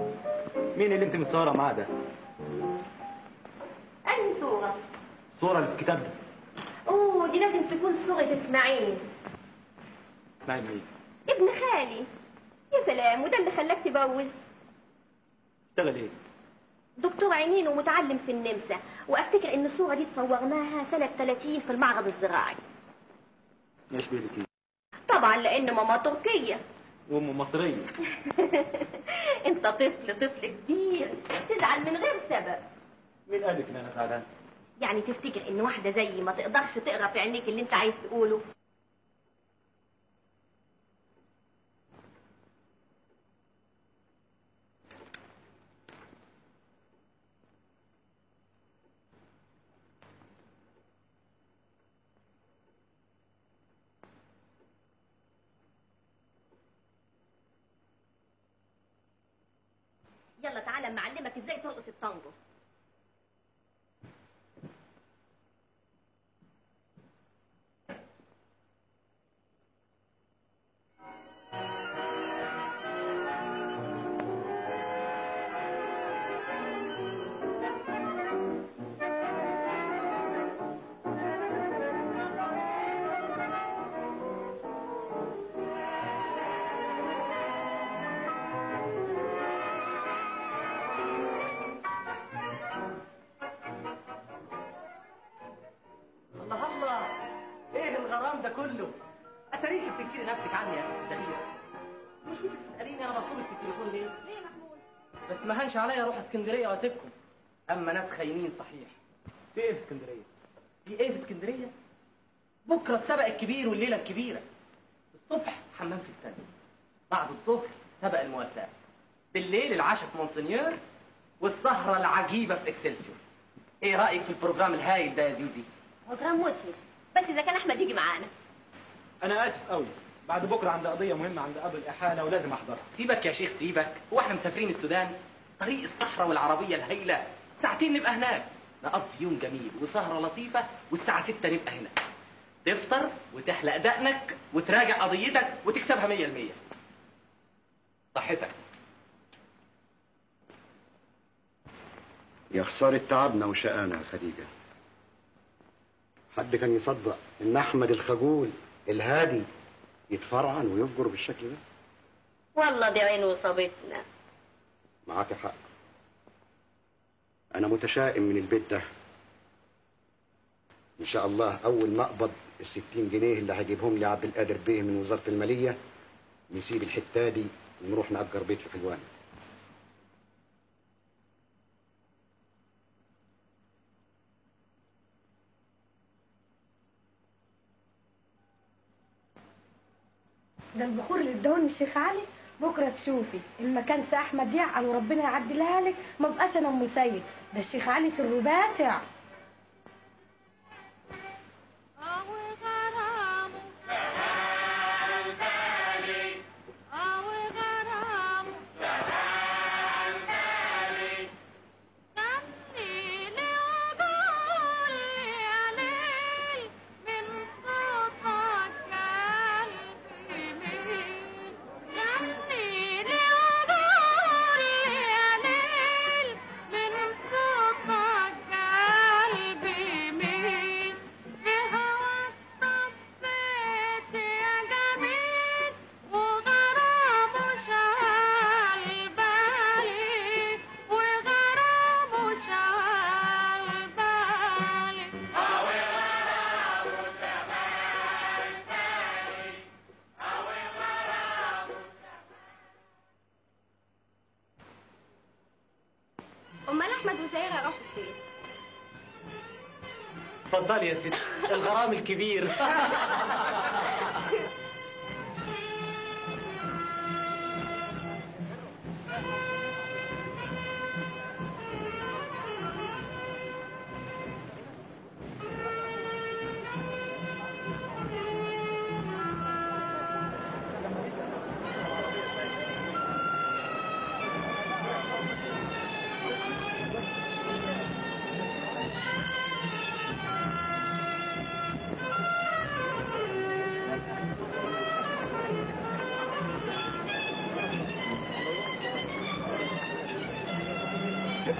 مين اللي انت متصوره معاه ده؟ أي صورة؟ الصوره اللي في الكتاب ده؟ اوه دي لازم تكون صورة اسماعيل. اسماعيل ايه؟ ابن خالي. يا سلام، وده اللي خلاك تبوز؟ اشتغل ايه؟ دكتور عينين ومتعلم في النمسا، وافتكر ان الصورة دي صورناها سنة ثلاثين في المعرض الزراعي. ايش بيلك ايه؟ طبعا لان ماما تركية وام مصرية. انت طفل طفل كبير تزعل من غير سبب. مين قالك ان انا زعلان؟ يعني تفتكر ان واحدة زي ما تقدرش تقرا في عينيك اللي انت عايز تقوله؟ يلا تعالى معلمك ازاي ترقص التانجو. الله الله، ايه الغرام ده كله؟ اتاريكي بتنكري نفسك عني يا ست دهية. مش كنت بتساليني انا بطلبك في التليفون ليه؟ ليه يا محمود؟ بس ما هانش عليا اروح اسكندريه واسيبكم. اما ناس خاينين صحيح. في ايه في اسكندرية؟ في ايه في اسكندريه؟ بكره السبق الكبير والليله الكبيره. الصبح حمام في السنه، بعد الظهر سبق المواساه، بالليل العشاء في مونسنيور، والسهره العجيبه في اكسلسيور. ايه رايك في البروجرام الهايل ده يا زيزي؟ بروجرام مدهش، بس اذا كان احمد يجي معانا. انا اسف قوي، بعد بكره عندي قضية مهمة عند ابو الاحالة ولازم احضرها. سيبك يا شيخ سيبك، هو احنا مسافرين السودان؟ طريق الصحراء والعربيه الهايله، ساعتين نبقى هناك، نقضي يوم جميل وسهره لطيفه، والساعه ستة نبقى هنا. تفطر وتحلق دقنك وتراجع قضيتك وتكسبها مية المية. صحتك. يا خسارة تعبنا وشقانا يا خديجة. حد كان يصدق ان احمد الخجول الهادي يتفرعن ويفجر بالشكل ده؟ والله دي عين وصابتنا. معاك حق، انا متشائم من البيت ده. ان شاء الله اول ما اقبض الستين جنيه اللي هيجيبهم لي عبد القادر بيه من وزارة المالية نسيب الحتة دي ونروح نأجر بيت في حلوان. ده البخور اللي اداهولي الشيخ علي، بكره تشوفي المكان سي احمد يعقل وربنا يعدلها لك، ما بقاش انا ام سيد، ده الشيخ علي سر باتع. امال احمد وزهير هيروحوا فين؟ اتفضلي يا ستي، الغرام الكبير.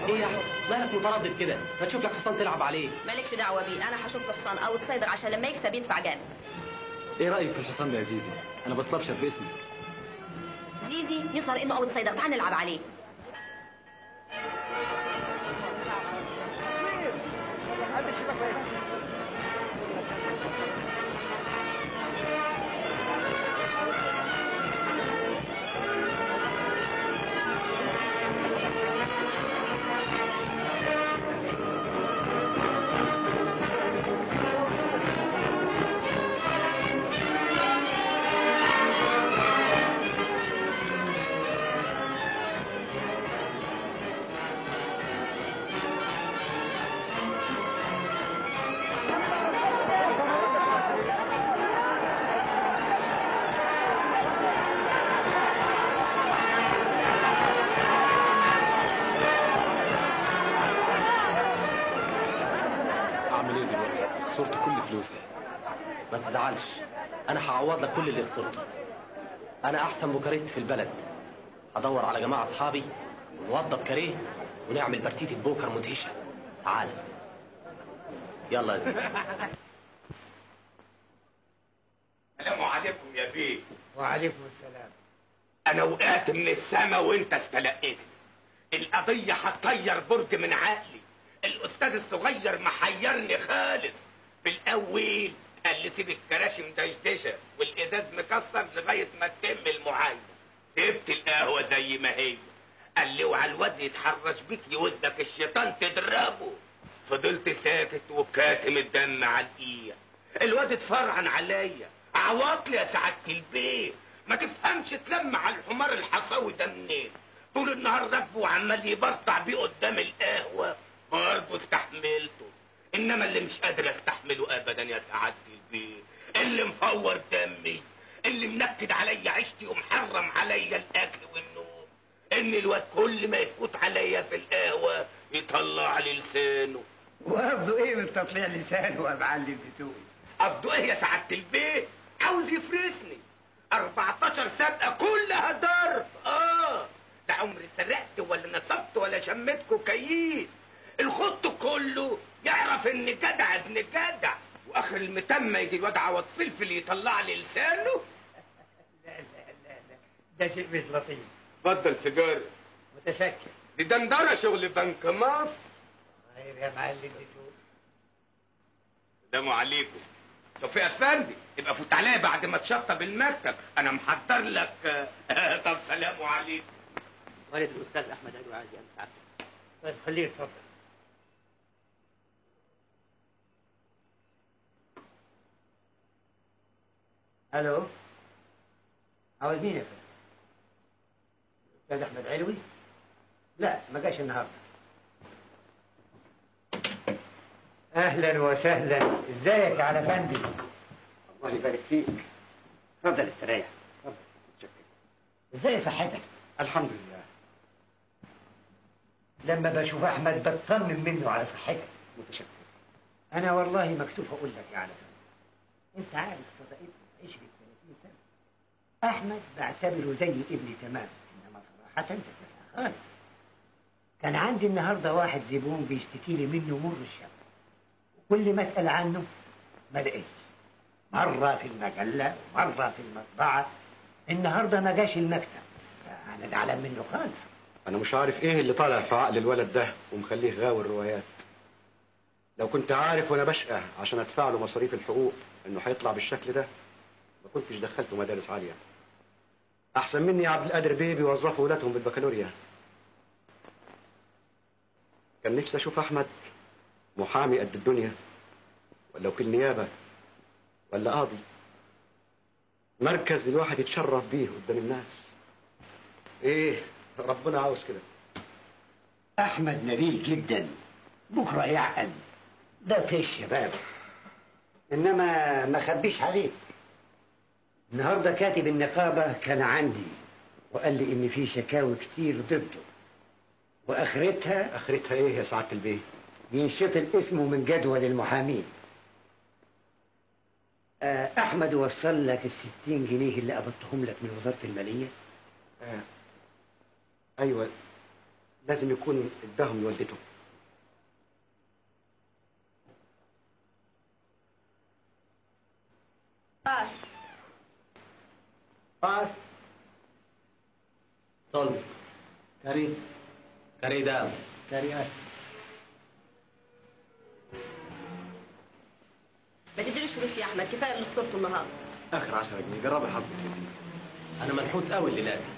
ايه يا احمد مالك متردد كده؟ ما تشوف لك حصان تلعب عليه. مالكش دعوه بيه، انا هشوف له حصان او الصيدر عشان لما يكسب يدفع جامد. ايه رايك في الحصان ده يا زيزي؟ انا بستبشر باسمي. زيزي يظهر انه اول صيدر، تعال نلعب عليه. ما تزعلش، انا هعوض لك كل اللي خسرته. انا احسن بوكاريست في البلد. هدور على جماعه اصحابي ونوضب كاريه ونعمل بارتيتي بوكر مدهشه. تعال يلا يا زلمه. السلام عليكم يا بيه. وعليكم السلام. انا وقعت من السما وانت استلقيتني. القضيه هتطير برج من عقلي. الاستاذ الصغير محيرني خالص. في الاول قال لي سيب الكراسي مدشدشه والازاز مكسر لغايه ما تتم المعاينه. سبت القهوه زي ما هي. قال لي اوعى الواد يتحرش بيك يودك الشيطان تضربه. فضلت ساكت وكاتم الدم على الايد. الواد اتفرعن عليا. عواطلي يا سعاده البيت. ما تفهمش تلم على الحمار الحصاوي ده منين. طول النهار راكبه وعمال يبرطع بيه قدام القهوه. برضه استحملته. انما اللي مش قادر استحمله ابدا يا سعاده البيت اللي مفور دمي، اللي منكد عليا عيشتي ومحرم عليا الاكل والنوم، ان الواد كل ما يفوت عليا في القهوه يطلع لي لسانه. وقصده ايه من تطليع لسانه يا معلم بتوي؟ قصده ايه يا سعاده البيت؟ عاوز يفرسني. أربعتاشر سابقه كلها ضرب. اه ده عمري سرقت ولا نصبت ولا شميت كوكايين. الخط كله يعرف ان جدع ابن جدع، واخر المتمه يجي الواد عوض فلفل يطلع لي لسانه. لا لا لا لا ده شيء مش لطيف. اتفضل سيجاره. متشكر. دي دندره شغل بنك مصر. خير يا معلم بتوي. السلام عليكم. توفيق افندي يبقى فوت عليا بعد ما تشطب المكتب، انا محضر لك. طب سلام عليكم. والد الاستاذ احمد علوي عايز يقابل سعادتك. طيب خليه يتفضل. الو، عاوز مين يا فندم؟ الاستاذ احمد علوي؟ لا ما جاش النهارده. اهلا وسهلا، ازيك يا على فندي؟ الله يبارك فيك. اتفضل استريح. اتفضل. متشكر. ازاي صحتك؟ الحمد لله. لما بشوف احمد بتصمم منه على صحتك. متشكر. انا والله مكسوف اقول لك يا على فندم، انت عارف صدقتي عشرة ثلاثين سنه. احمد بعتبره زي ابني تمام، انما صراحه انت تفرق خالص. كان عندي النهارده واحد زبون بيشتكي لي منه مر الشر، وكل ما اسال عنه ما لقيتش. مره في المجله ومره في المطبعه. النهارده ما جاش المكتب. انا زعلان منه خالص. انا مش عارف ايه اللي طالع في عقل الولد ده ومخليه غاوي الروايات. لو كنت عارف وانا بشقى عشان ادفع له مصاريف الحقوق انه هيطلع بالشكل ده ما كنتش دخلته مدارس عاليه. احسن مني عبد القادر بيه بيوظفوا ولادهم بالبكالوريا. كان نفسي اشوف احمد محامي قد الدنيا، ولا وكيل نيابه، ولا قاضي. مركز الواحد يتشرف بيه قدام الناس. ايه ربنا عاوز كده. احمد نبيل جدا، بكره يعقل. ده في الشباب. انما ما خبيش عليك، النهارده كاتب النقابه كان عندي وقال لي ان في شكاوي كتير ضده، واخرتها اخرتها ايه يا سعاده البيه؟ ينشطل اسمه من جدول المحامين. احمد وصل لك الستين جنيه اللي قبضتهم لك من وزاره الماليه؟ آه. ايوه لازم يكون اداهم لوالدته. باس باس صلب كريم كريدام كرياس. ما تديلوش فلوس يا احمد، كفايه اللي خسرته النهارده. اخر عشرة جنيه جربي حظك يا سيدي. انا منحوس قوي الليله دي.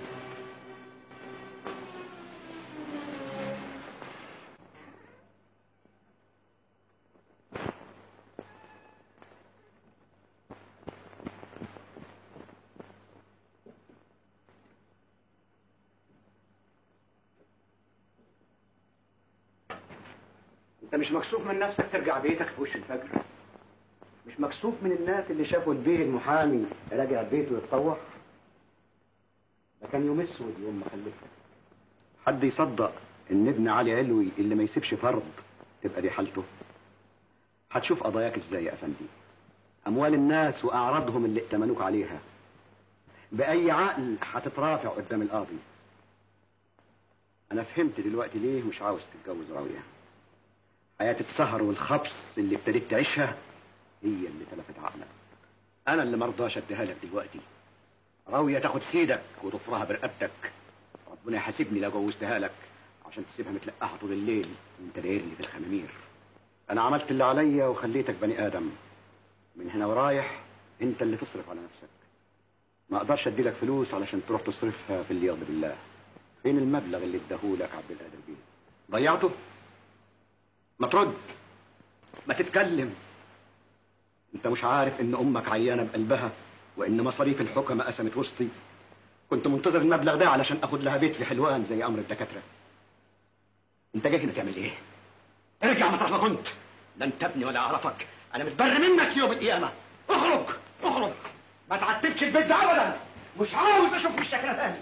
انت مش مكسوف من نفسك ترجع بيتك في وش الفجر؟ مش مكسوف من الناس اللي شافوا البيه المحامي راجع بيته يتطوح؟ ده كان يوم اسود يوم ما خلفتك. حد يصدق ان ابن علي علوي اللي ما يسيبش فرض تبقى دي حالته؟ هتشوف قضاياك ازاي يا افندي؟ اموال الناس واعراضهم اللي ائتمنوك عليها باي عقل هتترافع قدام القاضي؟ انا فهمت دلوقتي ليه مش عاوز تتجوز راويه. حياة السهر والخبص اللي ابتديت تعيشها هي اللي تلفت عقلك. انا اللي مرضاش اديها لك دلوقتي. راوية تاخد سيدك وتفرها برقبتك. ربنا يحاسبني لو جوزتها لك عشان تسيبها متلقحة طول الليل وانت دايرني بالخمامير. انا عملت اللي عليا وخليتك بني ادم. من هنا ورايح انت اللي تصرف على نفسك. ما اقدرش اديلك فلوس علشان تروح تصرفها في اللي يغضب الله. فين المبلغ اللي اداهولك عبد القادر بيه؟ ضيعته؟ ما ترد، ما تتكلم. انت مش عارف ان امك عيانه بقلبها وان مصاريف الحكمه قسمت وسطي؟ كنت منتظر المبلغ ده علشان اخد لها بيت في حلوان زي امر الدكاتره. انت جاي هنا تعمل ايه؟ ارجع مطرح ما كنت. لا انت ابني ولا اعرفك. انا متبر منك يوم القيامه. اخرج اخرج، ما تعتبش البيت ده ابدا. مش عاوز اشوف وشك تاني.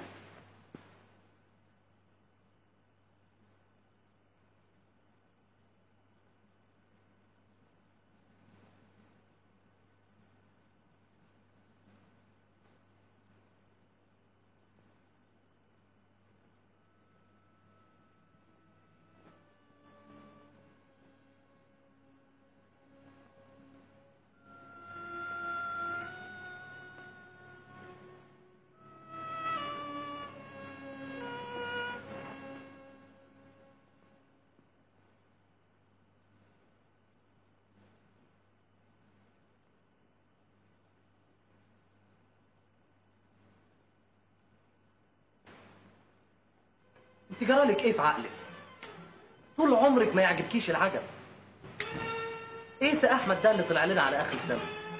انت جرالك ايه في عقلك؟ طول عمرك ما يعجبكيش العجب. ايه سي احمد ده اللي طلع لنا على اخر السنه؟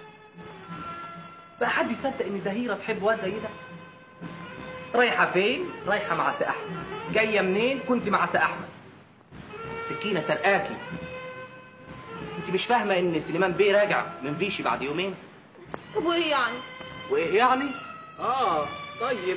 بقى حد يصدق ان زهيره تحب واد زي ده؟ رايحه فين؟ رايحه مع سي احمد. جايه منين؟ كنت مع سي احمد. سكينه سرقاكي. انت مش فاهمه ان سليمان بيه راجع من فيشي بعد يومين؟ طب وايه يعني؟ وايه يعني؟ اه طيب.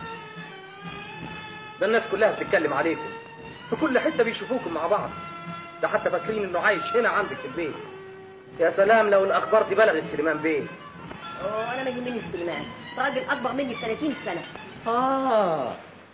ده الناس كلها بتتكلم عليكم، في كل حته بيشوفوكم مع بعض. ده حتى فاكرين انه عايش هنا عندك في البيت. يا سلام لو الاخبار دي بلغت سليمان بيه. اه انا ما يهمنيش سليمان، راجل اكبر مني ب ثلاثين سنه. اه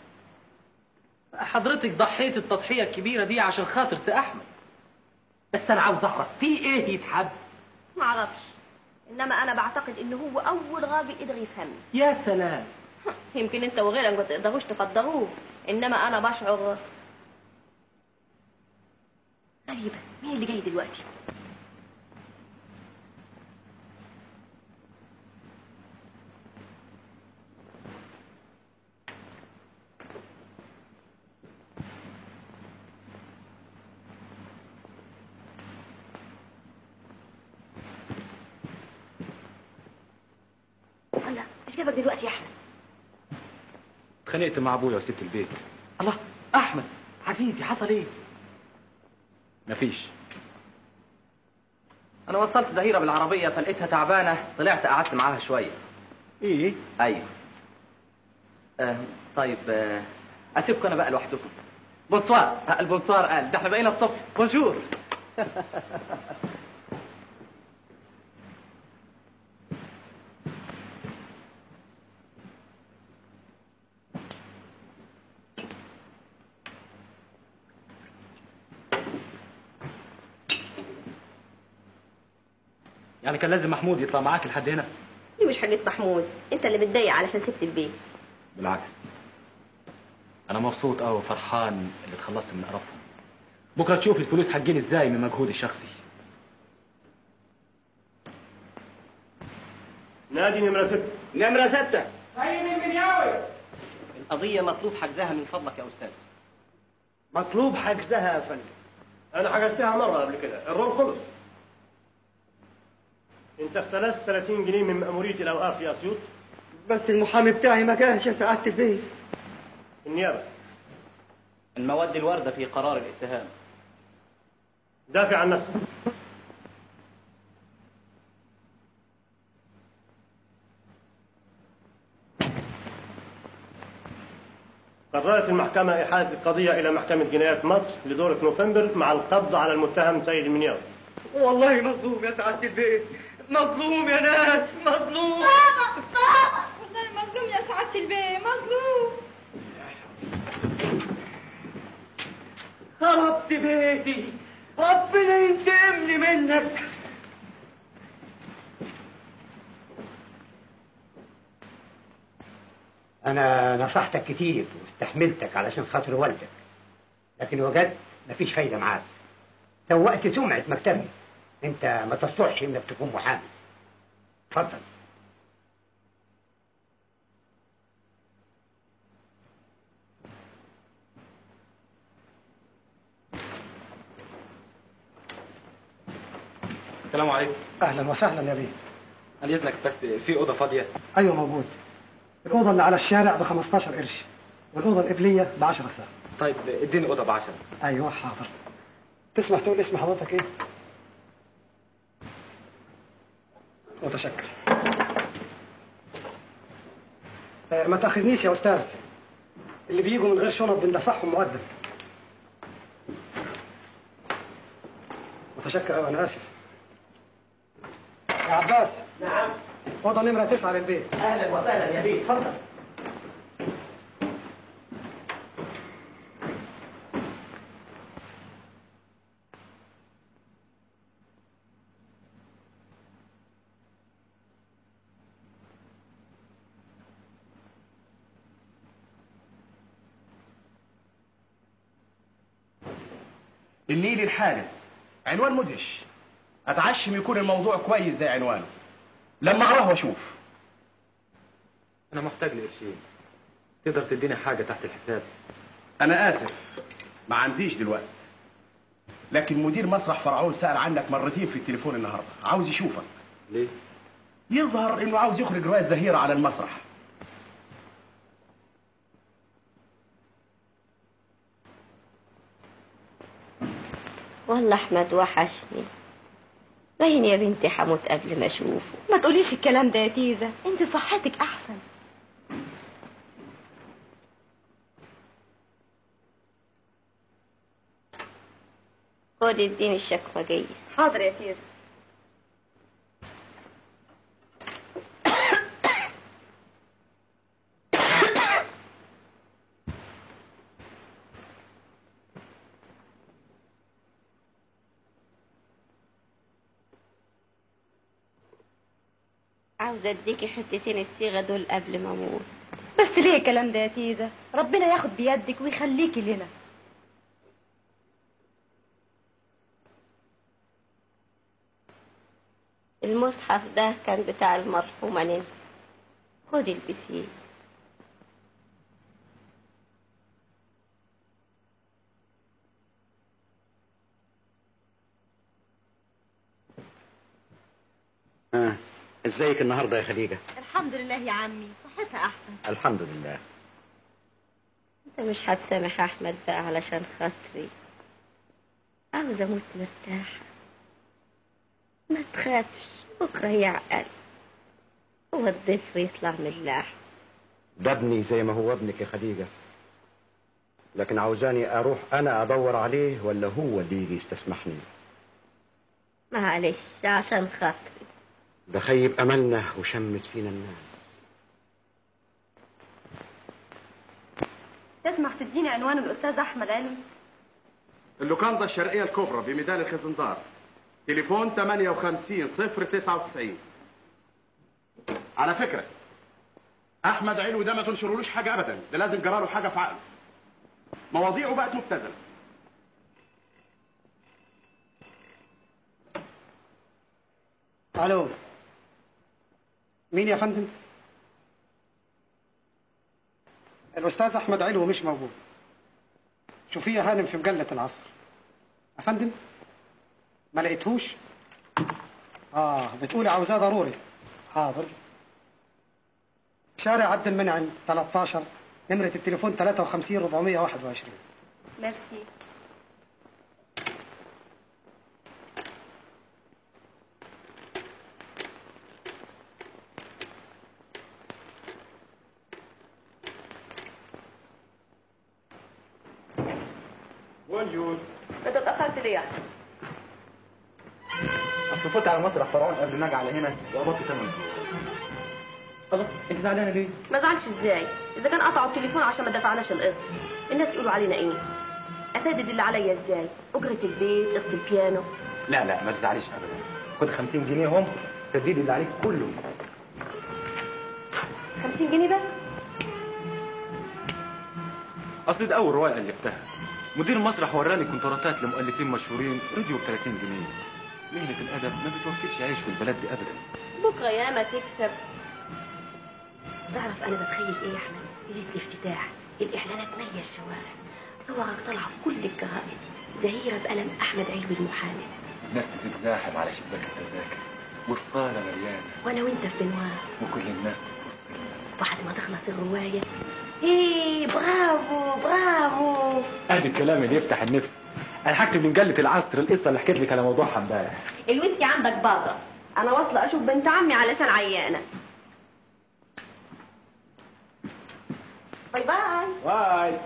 حضرتك ضحيت التضحيه الكبيره دي عشان خاطر سي احمد. بس انا عاوز اعرف في ايه يتحب؟ ما اعرفش، انما انا بعتقد ان هو اول راجل قدر يفهمني. يا سلام. يمكن انت وغيرك ما تقدروش تقدروه، انما انا بشعر. غريبه، مين اللي جاي دلوقتي؟ الله، ايش جابك دلوقتي يا احمد؟ اتخانقت مع ابويا وسبت البيت. الله، احمد عزيزي حصل ايه؟ مفيش. انا وصلت زهيره بالعربيه فلقيتها تعبانه، طلعت قعدت معاها شويه. ايه؟ ايوه. آه طيب آه اسيبكم انا بقى لوحدكم. بونسوار. البونسوار قال ده احنا بقينا الصبح. بونجور. يعني كان لازم محمود يطلع معاك لحد هنا؟ دي مش حاجة محمود، انت اللي متضايق علشان سبت البيت. بالعكس، انا مبسوط قوي وفرحان اللي اتخلصت من قرفهم. بكره تشوف الفلوس هتجيلي ازاي من مجهودي الشخصي. نادي نمرة ستة. نمرة ستة. سيد المنياوي. القضية مطلوب حجزها من فضلك يا أستاذ. مطلوب حجزها يا فندم. أنا حجزتها مرة قبل كده، الرول خلص. أنت اختلست ثلاثين جنيه من مأمورية الأوقاف يا أسيوط. بس المحامي بتاعي ما جاش يا سعادة البيه. النيابة. المواد الواردة في قرار الاتهام. دافع عن نفسك. قررت المحكمة إحالة القضية إلى محكمة جنايات مصر لدورة نوفمبر مع القبض على المتهم سيد المنياوي. والله مظلوم يا سعادة البيه، مظلوم يا ناس، مظلوم. بابا بابا والله مظلوم يا سعادة البيه، مظلوم. خربت بيتي، ربنا ينتقم لي منك. أنا نصحتك كتير واستحملتك علشان خاطر والدك، لكن وجدت مفيش فايدة معاك. سوقت سمعة مكتبي. أنت ما تصلحش إنك تكون محامي. اتفضل. السلام عليكم. اهلا وسهلا يا بيه. عن اذنك بس في اوضه فاضيه؟ ايوه موجود. الاوضه اللي على الشارع ب خمستاشر قرش، والاوضه القبليه ب عشرة ساعة. طيب اديني اوضه ب عشرة. ايوه حاضر. تسمح تقول اسم حضرتك ايه؟ متشكر. آه ما تاخذنيش يا استاذ، اللي بيجوا من غير شنط بندفعهم مقدم. متشكر أوي، انا اسف. يا عباس. نعم. اوضه نمره تسعة للبيت. اهلا وسهلا يا بيه، اتفضل. النيل الحادث، عنوان مدهش. اتعشم يكون الموضوع كويس زي عنوانه. لما اقراه واشوف. انا محتاج لقرشين، تقدر تديني حاجه تحت الحساب؟ انا اسف ما عنديش دلوقتي، لكن مدير مسرح فرعون سأل عنك مرتين في التليفون النهارده، عاوز يشوفك. ليه؟ يظهر انه عاوز يخرج رواية زهيرة على المسرح. والله احمد وحشني. باين يا بنتي حموت قبل ما اشوفه. ما تقوليش الكلام ده يا تيزة، انت صحتك احسن. خد اديني الشكفجية. حاضر يا تيزة. عاوزة اديكي حتتين الصيغة دول قبل ما اموت. بس ليه الكلام ده يا تيزة؟ ربنا ياخد بيدك ويخليكي لنا. المصحف ده كان بتاع المرحومة ننسى. خدي البسيه. آه. ازيك النهارده يا خديجة؟ الحمد لله يا عمي، صحتها احسن. الحمد لله. انت مش هتسامح احمد بقى علشان خاطري. عاوزة اموت مرتاحة. ما تخافش، بكرة يعقل. هو الضفر يطلع من اللحم. ده ابني زي ما هو ابنك يا خديجة، لكن عاوزاني اروح انا ادور عليه ولا هو اللي يجي يستسمحني؟ معلش عشان خاطري. ده خيب املنا وشمت فينا الناس. تسمح تديني عنوان الاستاذ احمد علي؟ اللوكاندا الشرقية الكبرى بميدان الخزندار. تليفون ثمانية وخمسين صفر تسعة وتسعين. على فكرة احمد علوي ده ما تنشرولوش حاجة ابدا، ده لازم جراله حاجة في عقله. مواضيعه بقت مبتذلة. الو، مين يا فندم؟ الاستاذ احمد علوي مش موجود. شوفيه يا هانم في مجلة العصر. يا فندم ما لقيتهوش؟ اه بتقولي عاوزاه ضروري. حاضر. شارع عبد المنعم ثلاثة عشر، نمرة التليفون ثلاثة وخمسين أربعمائة وواحد وعشرين. ميرسي. بونجور. انت اتاخرت ليه؟ اصل فوت على مسرح فرعون قبل ما اجي على هنا وقبضت ثمن. خلاص انت زعلانه ليه؟ ما زعلش ازاي؟ اذا كان قطعوا التليفون عشان ما دفعناش القسط، الناس يقولوا علينا ايه؟ اسدد اللي عليا ازاي؟ اجره البيت، قسط البيانو. لا لا ما تزعليش ابدا. خد خمسين جنيه هم تسديد اللي عليك كله. خمسين جنيه بس؟ اصل ده اول روايه الفتها. مدير المسرح وراني كونتراتات لمؤلفين مشهورين رضيوا ب ثلاثين جنيه. مهنه الادب ما بتوفرش عيش في البلد دي ابدا. بكره ياما تكسب. تعرف انا بتخيل ايه يا احمد؟ ليله الافتتاح، الاعلانات ماليه الشوارع، صورك طالعه في كل الجرائد، زهيره بقلم احمد علوي المحامي. الناس بتتزاحم على شباك التذاكر والصاله مليانه، وانا وانت في بنوار، وكل الناس بتبص لنا. بعد ما تخلص الروايه ايه برافو برافو. ادي الكلام اللي يفتح النفس. انا هكتب لمجله العصر القصه اللي حكيت لك على موضوعها امبارح. الويسكي عندك بره، انا واصله اشوف بنت عمي علشان عيانه. باي باي. باي.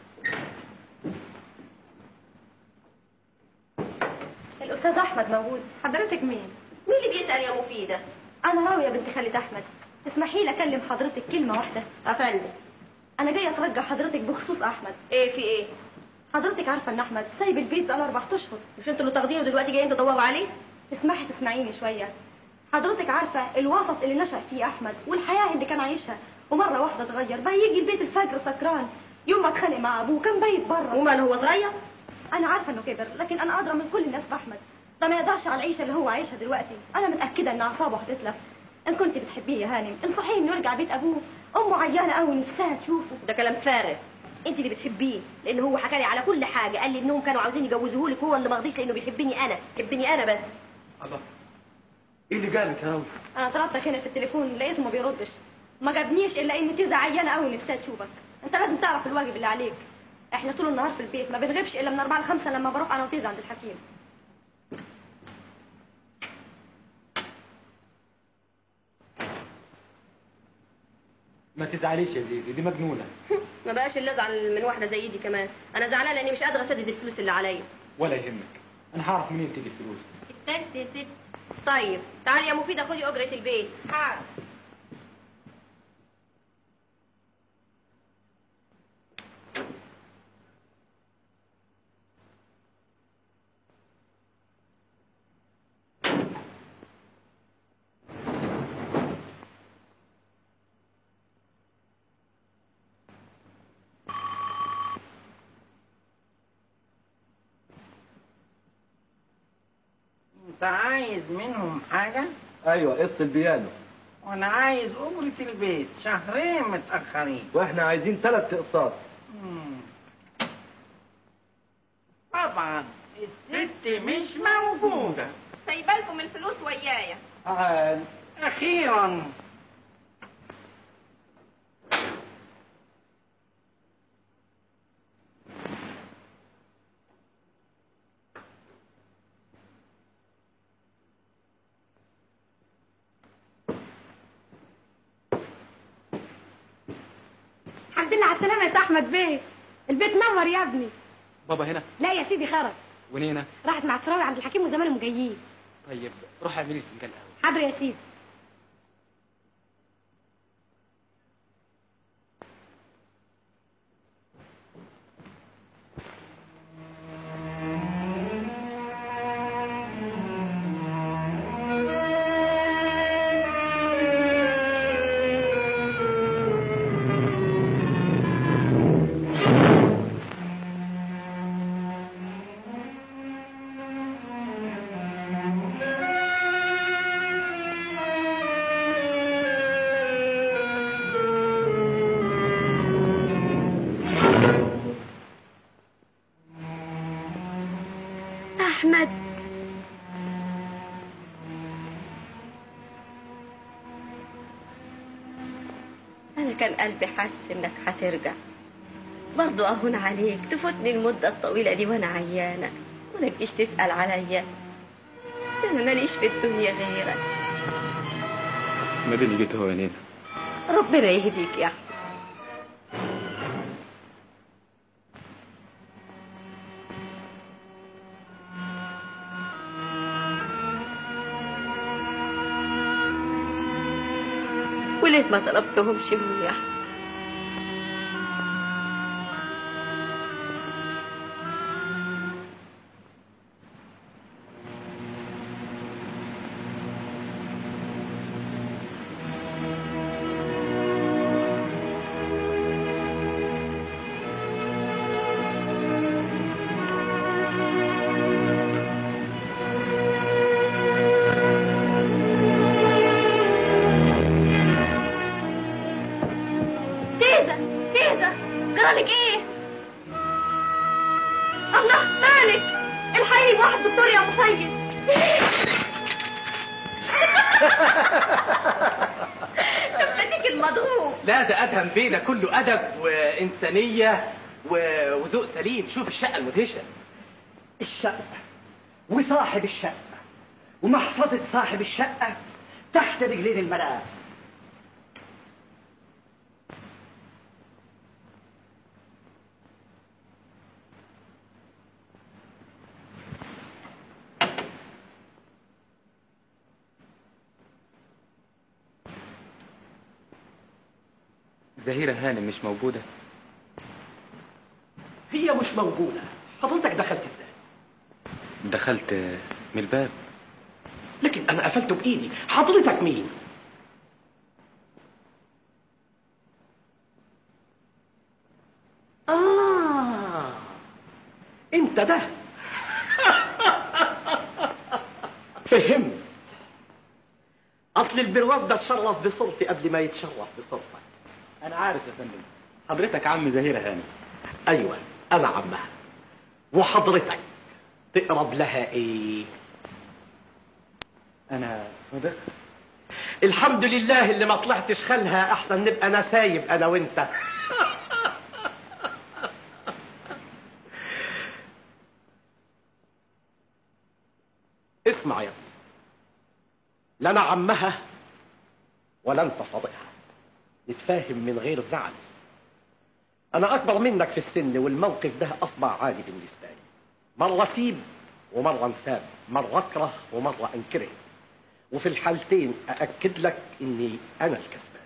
الاستاذ احمد موجود. حضرتك مين؟ مين اللي بيسال يا مفيده؟ انا راويه بنت خالة احمد. تسمحي لي اكلم حضرتك كلمه واحده؟ افندم، انا جايه اترجى حضرتك بخصوص احمد. ايه في ايه؟ حضرتك عارفه ان احمد سايب البيت بقاله اربع اشهر. مش انتوا اللي تاخدينه دلوقتي جايين تدوروا عليه؟ اسمحي تسمعيني شويه. حضرتك عارفه الوسط اللي نشأ فيه احمد والحياه اللي كان عايشها، ومره واحده اتغير بقى يجي البيت الفجر سكران. يوم ما اتخانق مع ابوه كان بايت بره. وماله هو صغير؟ انا عارفه انه كبر، لكن انا ادرى من كل الناس باحمد. ده ما يقدرش على العيشه اللي هو عايشها دلوقتي. انا متاكده ان اعصابه هتتلف. ان كنت بتحبيه يا هانم انصحيه انه يرجع بيت ابوه. امه عيانه قوي نفسها تشوفه. ده كلام فارغ. انت اللي بتحبيه، لان هو حكى لي على كل حاجه، قال لي انهم كانوا عاوزين يجوزوه لك، هو اللي ما رضيش لانه بيحبني انا، يحبني انا بس. الله، ايه اللي جابك يا راوي؟ انا طلبتك هنا في التليفون لقيته ما بيردش. ما جابنيش الا ان تيزا عيانه قوي نفسها تشوفك. انت لازم تعرف الواجب اللي عليك. احنا طول النهار في البيت ما بنغيبش الا من أربعة لخمسة لما بروح انا وتيزا عند الحكيم. ما تزعليش يا زيزي، دي مجنونه. ما بقاش اللي ازعل من واحده زي دي كمان. انا زعلانه لاني مش قادره اسدد الفلوس اللي عليا. ولا يهمك، انا هعرف منين تيجي الفلوس. التاكسي يا ست. طيب تعالي يا مفيده خدي اجره البيت. حاضر. انت عايز منهم حاجة؟ ايوه قسط البيانو. وانا عايز اجرة البيت شهرين متأخرين. واحنا عايزين ثلاث اقساط. طبعا الست مش موجودة. سايبه لكم الفلوس ويايا. تعال. اخيرا. الحمد لله على السلامة يا أحمد بيه. البيت نور يا ابني. بابا هنا؟ لا يا سيدي خرج. ونينا؟ راحت مع السراوي عند الحكيم وزمانهم جايين. طيب روح اعملي لي فنجان قهوه. حاضر يا سيدي. كان قلبي حاسس انك هترجع. برضو اهون عليك تفوتني المدة الطويلة دي وانا عيانة ولا تجيش تسأل عليا. انا ماليش في الدنيا غيرك. ما دي اللي جيت هو يا نينا. ربنا يهديك يا احمد. وليه ما طلبتهمش مني يا احمد؟ بينا كله أدب وإنسانية وذوق سليم. شوف الشقة المدهشة. الشقة وصاحب الشقة ومحفظة صاحب الشقة تحت رجلين الملاك. زهيرة هانم مش موجودة؟ هي مش موجودة. حضرتك دخلت ازاي؟ دخلت من الباب. لكن انا قفلته بايدي. حضرتك مين؟ آه انت ده. فهمت. اصل البرواز ده اتشرف بصورتي قبل ما يتشرف بصورتك. أنا عارف يا فندم. حضرتك عم زهيرة هانم. أيوة أنا عمها. وحضرتك تقرب لها إيه؟ أنا صدق. الحمد لله اللي ما طلعتش خالها، أحسن نبقى أنا سايب أنا وأنت. اسمع يا ابني، لا أنا عمها ولا أنت صديقها. نتفاهم من غير زعل. انا اكبر منك في السن والموقف ده اصبح عادي بالنسبه لي. مره اسيب ومره انساب، مره اكره ومره انكره، وفي الحالتين ااكد لك اني انا الكسبان.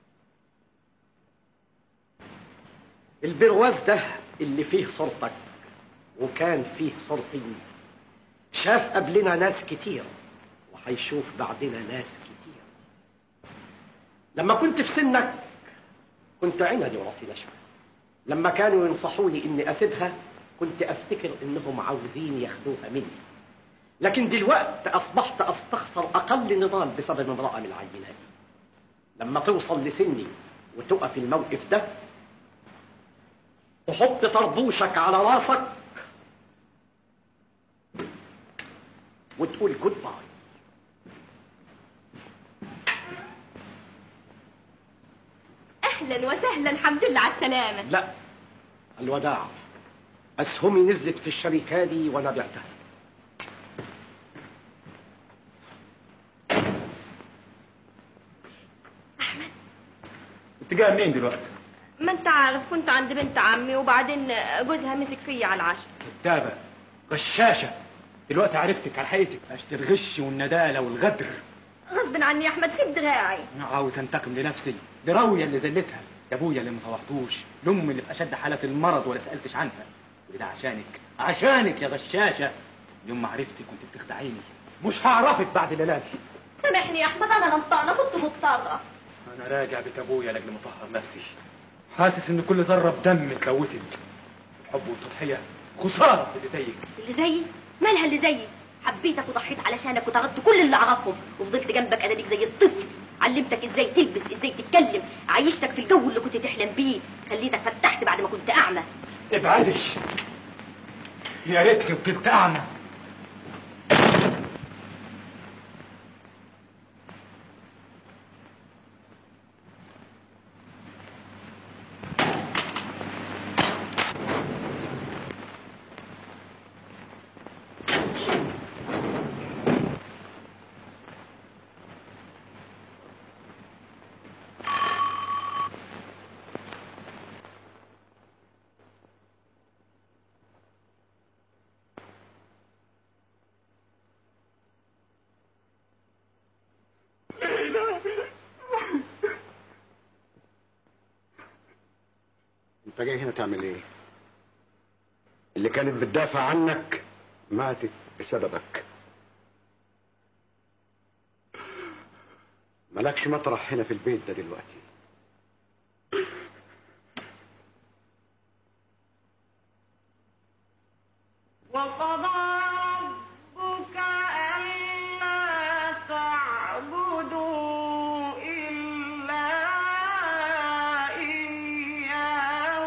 البرواز ده اللي فيه صورتك وكان فيه صورتي شاف قبلنا ناس كتير وهيشوف بعدنا ناس كتير. لما كنت في سنك كنت عندي وراسي نشفة. لما كانوا ينصحوني اني اسيبها كنت افتكر انهم عاوزين ياخدوها مني. لكن دلوقتي اصبحت استخسر اقل نضال بسبب امرأة من العينات. لما توصل لسني وتقف الموقف ده تحط طربوشك على راسك وتقول جود باي. اهلا وسهلا. الحمد لله على السلامة. لا، الوداع. اسهمي نزلت في الشركة دي وانا بعتها. احمد انت جاي منين دلوقتي؟ ما انت عارف كنت عند بنت عمي وبعدين جوزها مسك فيا على العشاء. كتابة غشاشة. دلوقتي عرفتك على حقيقتك. اشتري الغش والندالة والغدر. غصب عني يا احمد، سيب دراعي. انا عاوز انتقم لنفسي. دي راوية اللي ذلتها، يا ابويا اللي ما طوحتوش، لامي اللي في اشد حالات المرض ولا سالتش عنها. وده عشانك، عشانك يا غشاشة. يوم ما عرفتي كنت بتخدعيني. مش هعرفك بعد الليلة دي. سامحني يا احمد، انا غلطانه، كنت مضطره. انا راجع بيت ابويا لاجل مطهر نفسي. حاسس ان كل ذره بدم اتلوثت. الحب والتضحيه خساره اللي زيك. اللي زيي؟ مالها اللي زيي؟ حبيتك وضحيت علشانك وطردت كل اللي اعرفهم وفضلت جنبك اداديك زي الطفل. علمتك ازاي تلبس، ازاي تتكلم، عيشتك في الجو اللي كنت تحلم بيه، خليتك فتحت بعد ما كنت اعمى. ابعدش، يا ريتني وكنت اعمى. انت جاي هنا تعمل ايه؟ اللي كانت بتدافع عنك ماتت بسببك. مالكش مطرح هنا في البيت ده دلوقتي. وقضى ربك ألا تعبدوا إلا إياه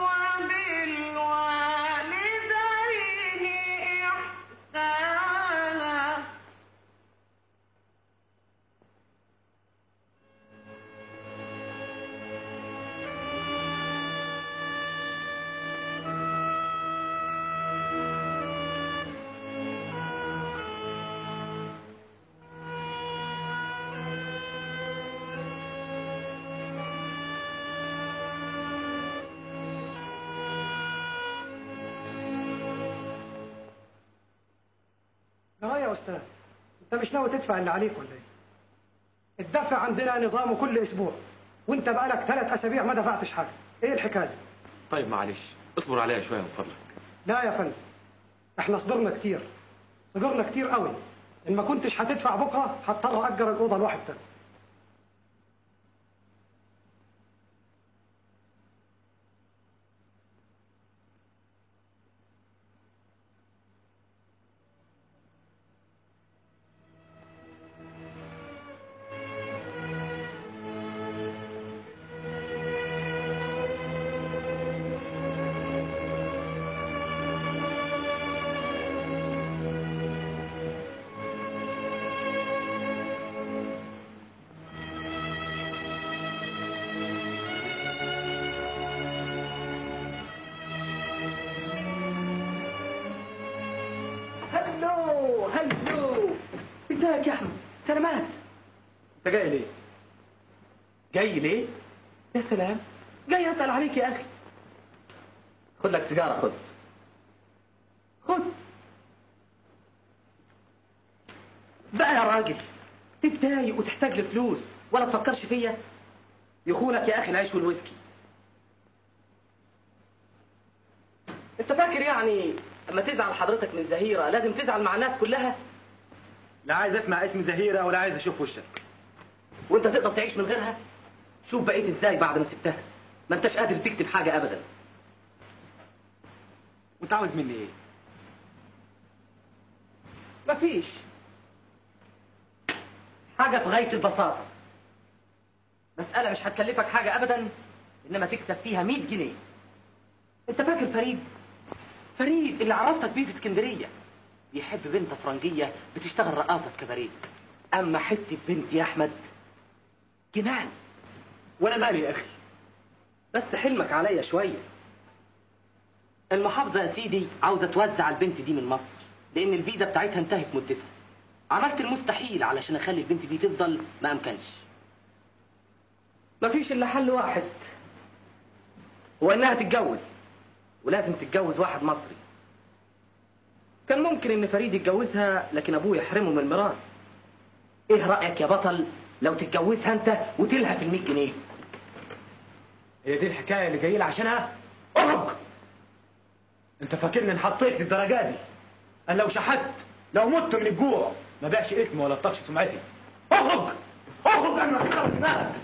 وبالوالدين إحسانا. اه يا استاذ، انت مش ناوي تدفع اللي عليك ولا ايه؟ الدفع عندنا نظامه كل اسبوع، وانت بقالك ثلاث اسابيع ما دفعتش حاجه، ايه الحكايه؟ طيب معلش اصبر عليا شويه من فضلك. لا يا فندم، احنا صبرنا كتير، صبرنا كتير قوي. ان ما كنتش هتدفع بكره هضطر اجر الاوضه لواحد تاني. هلو هلو، ازيك يا احمد؟ سلامات. انت جاي ليه؟ جاي ليه؟ يا سلام، جاي اسال عليك يا اخي. خد لك سيجاره، خد خد بقى يا راجل. تتضايق وتحتاج لفلوس ولا تفكرش فيا؟ يخونك يا اخي العيش والويسكي. انت فاكر يعني اما تزعل حضرتك من زهيره لازم تزعل مع الناس كلها؟ لا عايز اسمع اسم زهيره ولا عايز اشوف وشك. وانت تقدر تعيش من غيرها؟ شوف بقيت ازاي بعد ما سبتها، ما انتش قادر تكتب حاجه ابدا. وانت عاوز مني ايه؟ مفيش حاجه في غايه البساطه. مساله مش هتكلفك حاجه ابدا، انما تكسب فيها مية جنيه. انت فاكر فريد؟ فريد اللي عرفتك بيه في اسكندريه بيحب بنت فرنجيه بتشتغل رقاصه في كباريه. اما حته بنت يا احمد جنان. وانا مالي يا اخي؟ بس حلمك عليا شويه. المحافظه يا سيدي عاوزه توزع البنت دي من مصر لان الفيزا بتاعتها انتهت مدتها. عملت المستحيل علشان اخلي البنت دي تفضل، ما امكنش. مفيش الا حل واحد، هو انها تتجوز، ولازم تتجوز واحد مصري. كان ممكن ان فريد يتجوزها لكن ابوه يحرمه من الميراث. ايه رايك يا بطل لو تتجوزها انت وتلهى في المية جنيه؟ هي دي الحكايه اللي جاي لي عشانها؟ اخرج! انت فاكرني انحطيت للدرجه دي؟ انا لو شحت، لو مت من الجوع ما بقاش اسمي ولا بطاقش سمعتي. اخرج! اخرج انا هتخرج دماغك!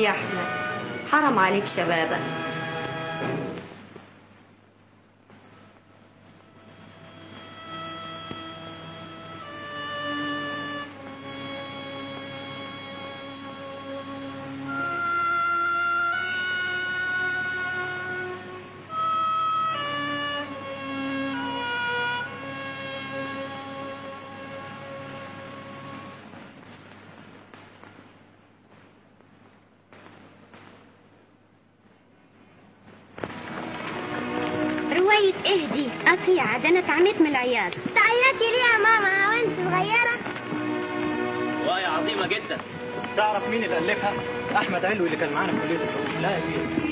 يا احمد، حرام عليك شبابك. رواية ايه دي؟ قطيعة، ده انا اتعميت من العياط. تعيطي ليه يا ماما وانت صغيرة؟ رواية عظيمة جدا. تعرف مين اللي ألفها؟ أحمد علوي اللي كان معانا في كلية الحقوق. لا يا شيخ.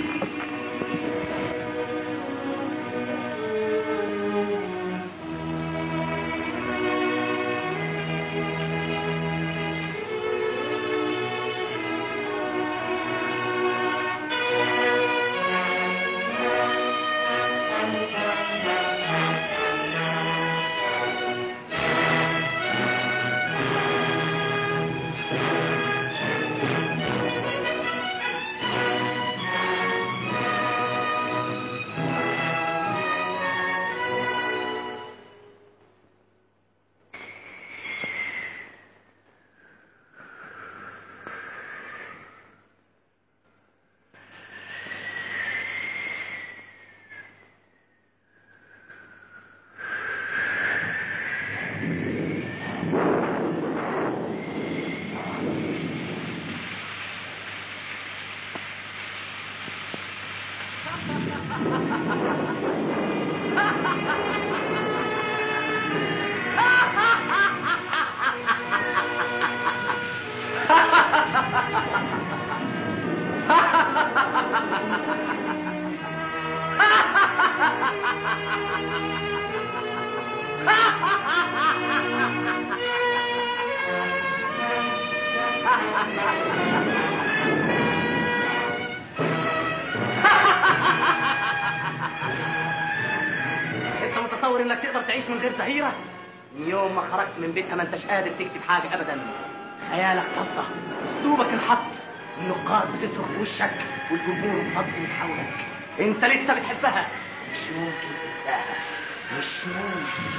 انت متصور انك تقدر تعيش من غير زهيرة؟ من يوم ما خرجت من بيتها ما انتش قادر تكتب حاجة ابدا. خيالك فضة، اسلوبك انحط، النقاد بتصرخ في وشك والجمهور مفضي من حولك. انت لسه بتحبها، مش ممكن تنساها، مش ممكن.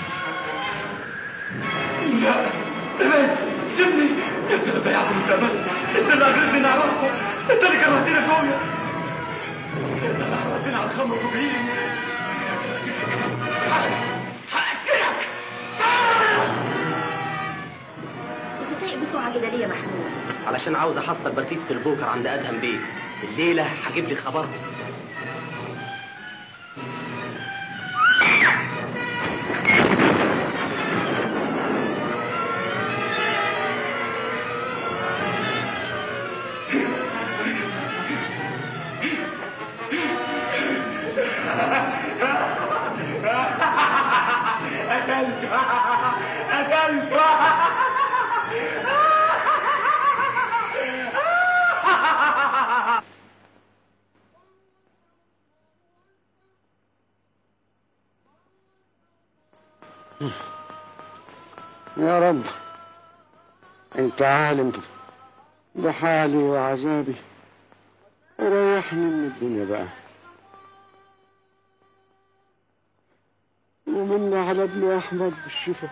لا ابعد، سيبني. انت اللي ضيعت مستقبلي، انت اللي اغرتني نعرفه، انت اللي كرهتني فوقيا، انت اللي حرقتني على الخمر والكوكايين. هاكلك. انت سايق بسرعه كده ليه يا محمود؟ علشان عاوز احصل برتيتة البوكر عند ادهم بيه. الليلة هجيب لي خبر. أكلت أكلت يا رب انت عالم بحالي وعذابي، ريحني من الدنيا بقى، ومن على ابن احمد بالشفا.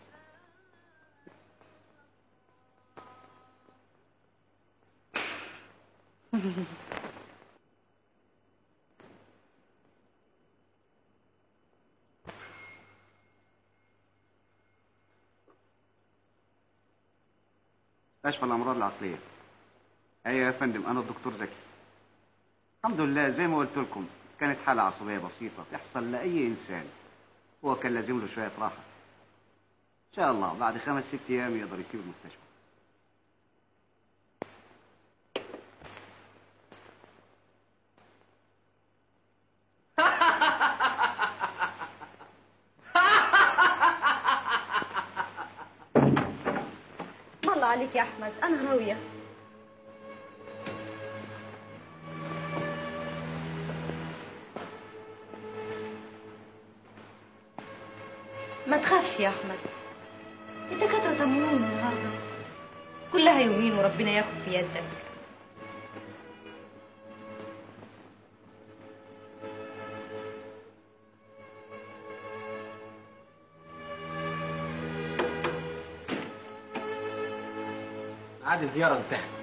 مستشفى الامراض العقليه. ايوه يا فندم، انا الدكتور زكي. الحمد لله زي ما قلت لكم، كانت حاله عصبيه بسيطه تحصل لاي انسان، هو كان لازم له شويه راحه. ان شاء الله بعد خمس ست ايام يقدر يسيب المستشفى. والله عليك يا احمد، انا راويه. ما تخافش يا احمد، الدكاتره طمنوني النهارده، كلها يومين وربنا ياخد في يدك. عاد الزياره انتهت.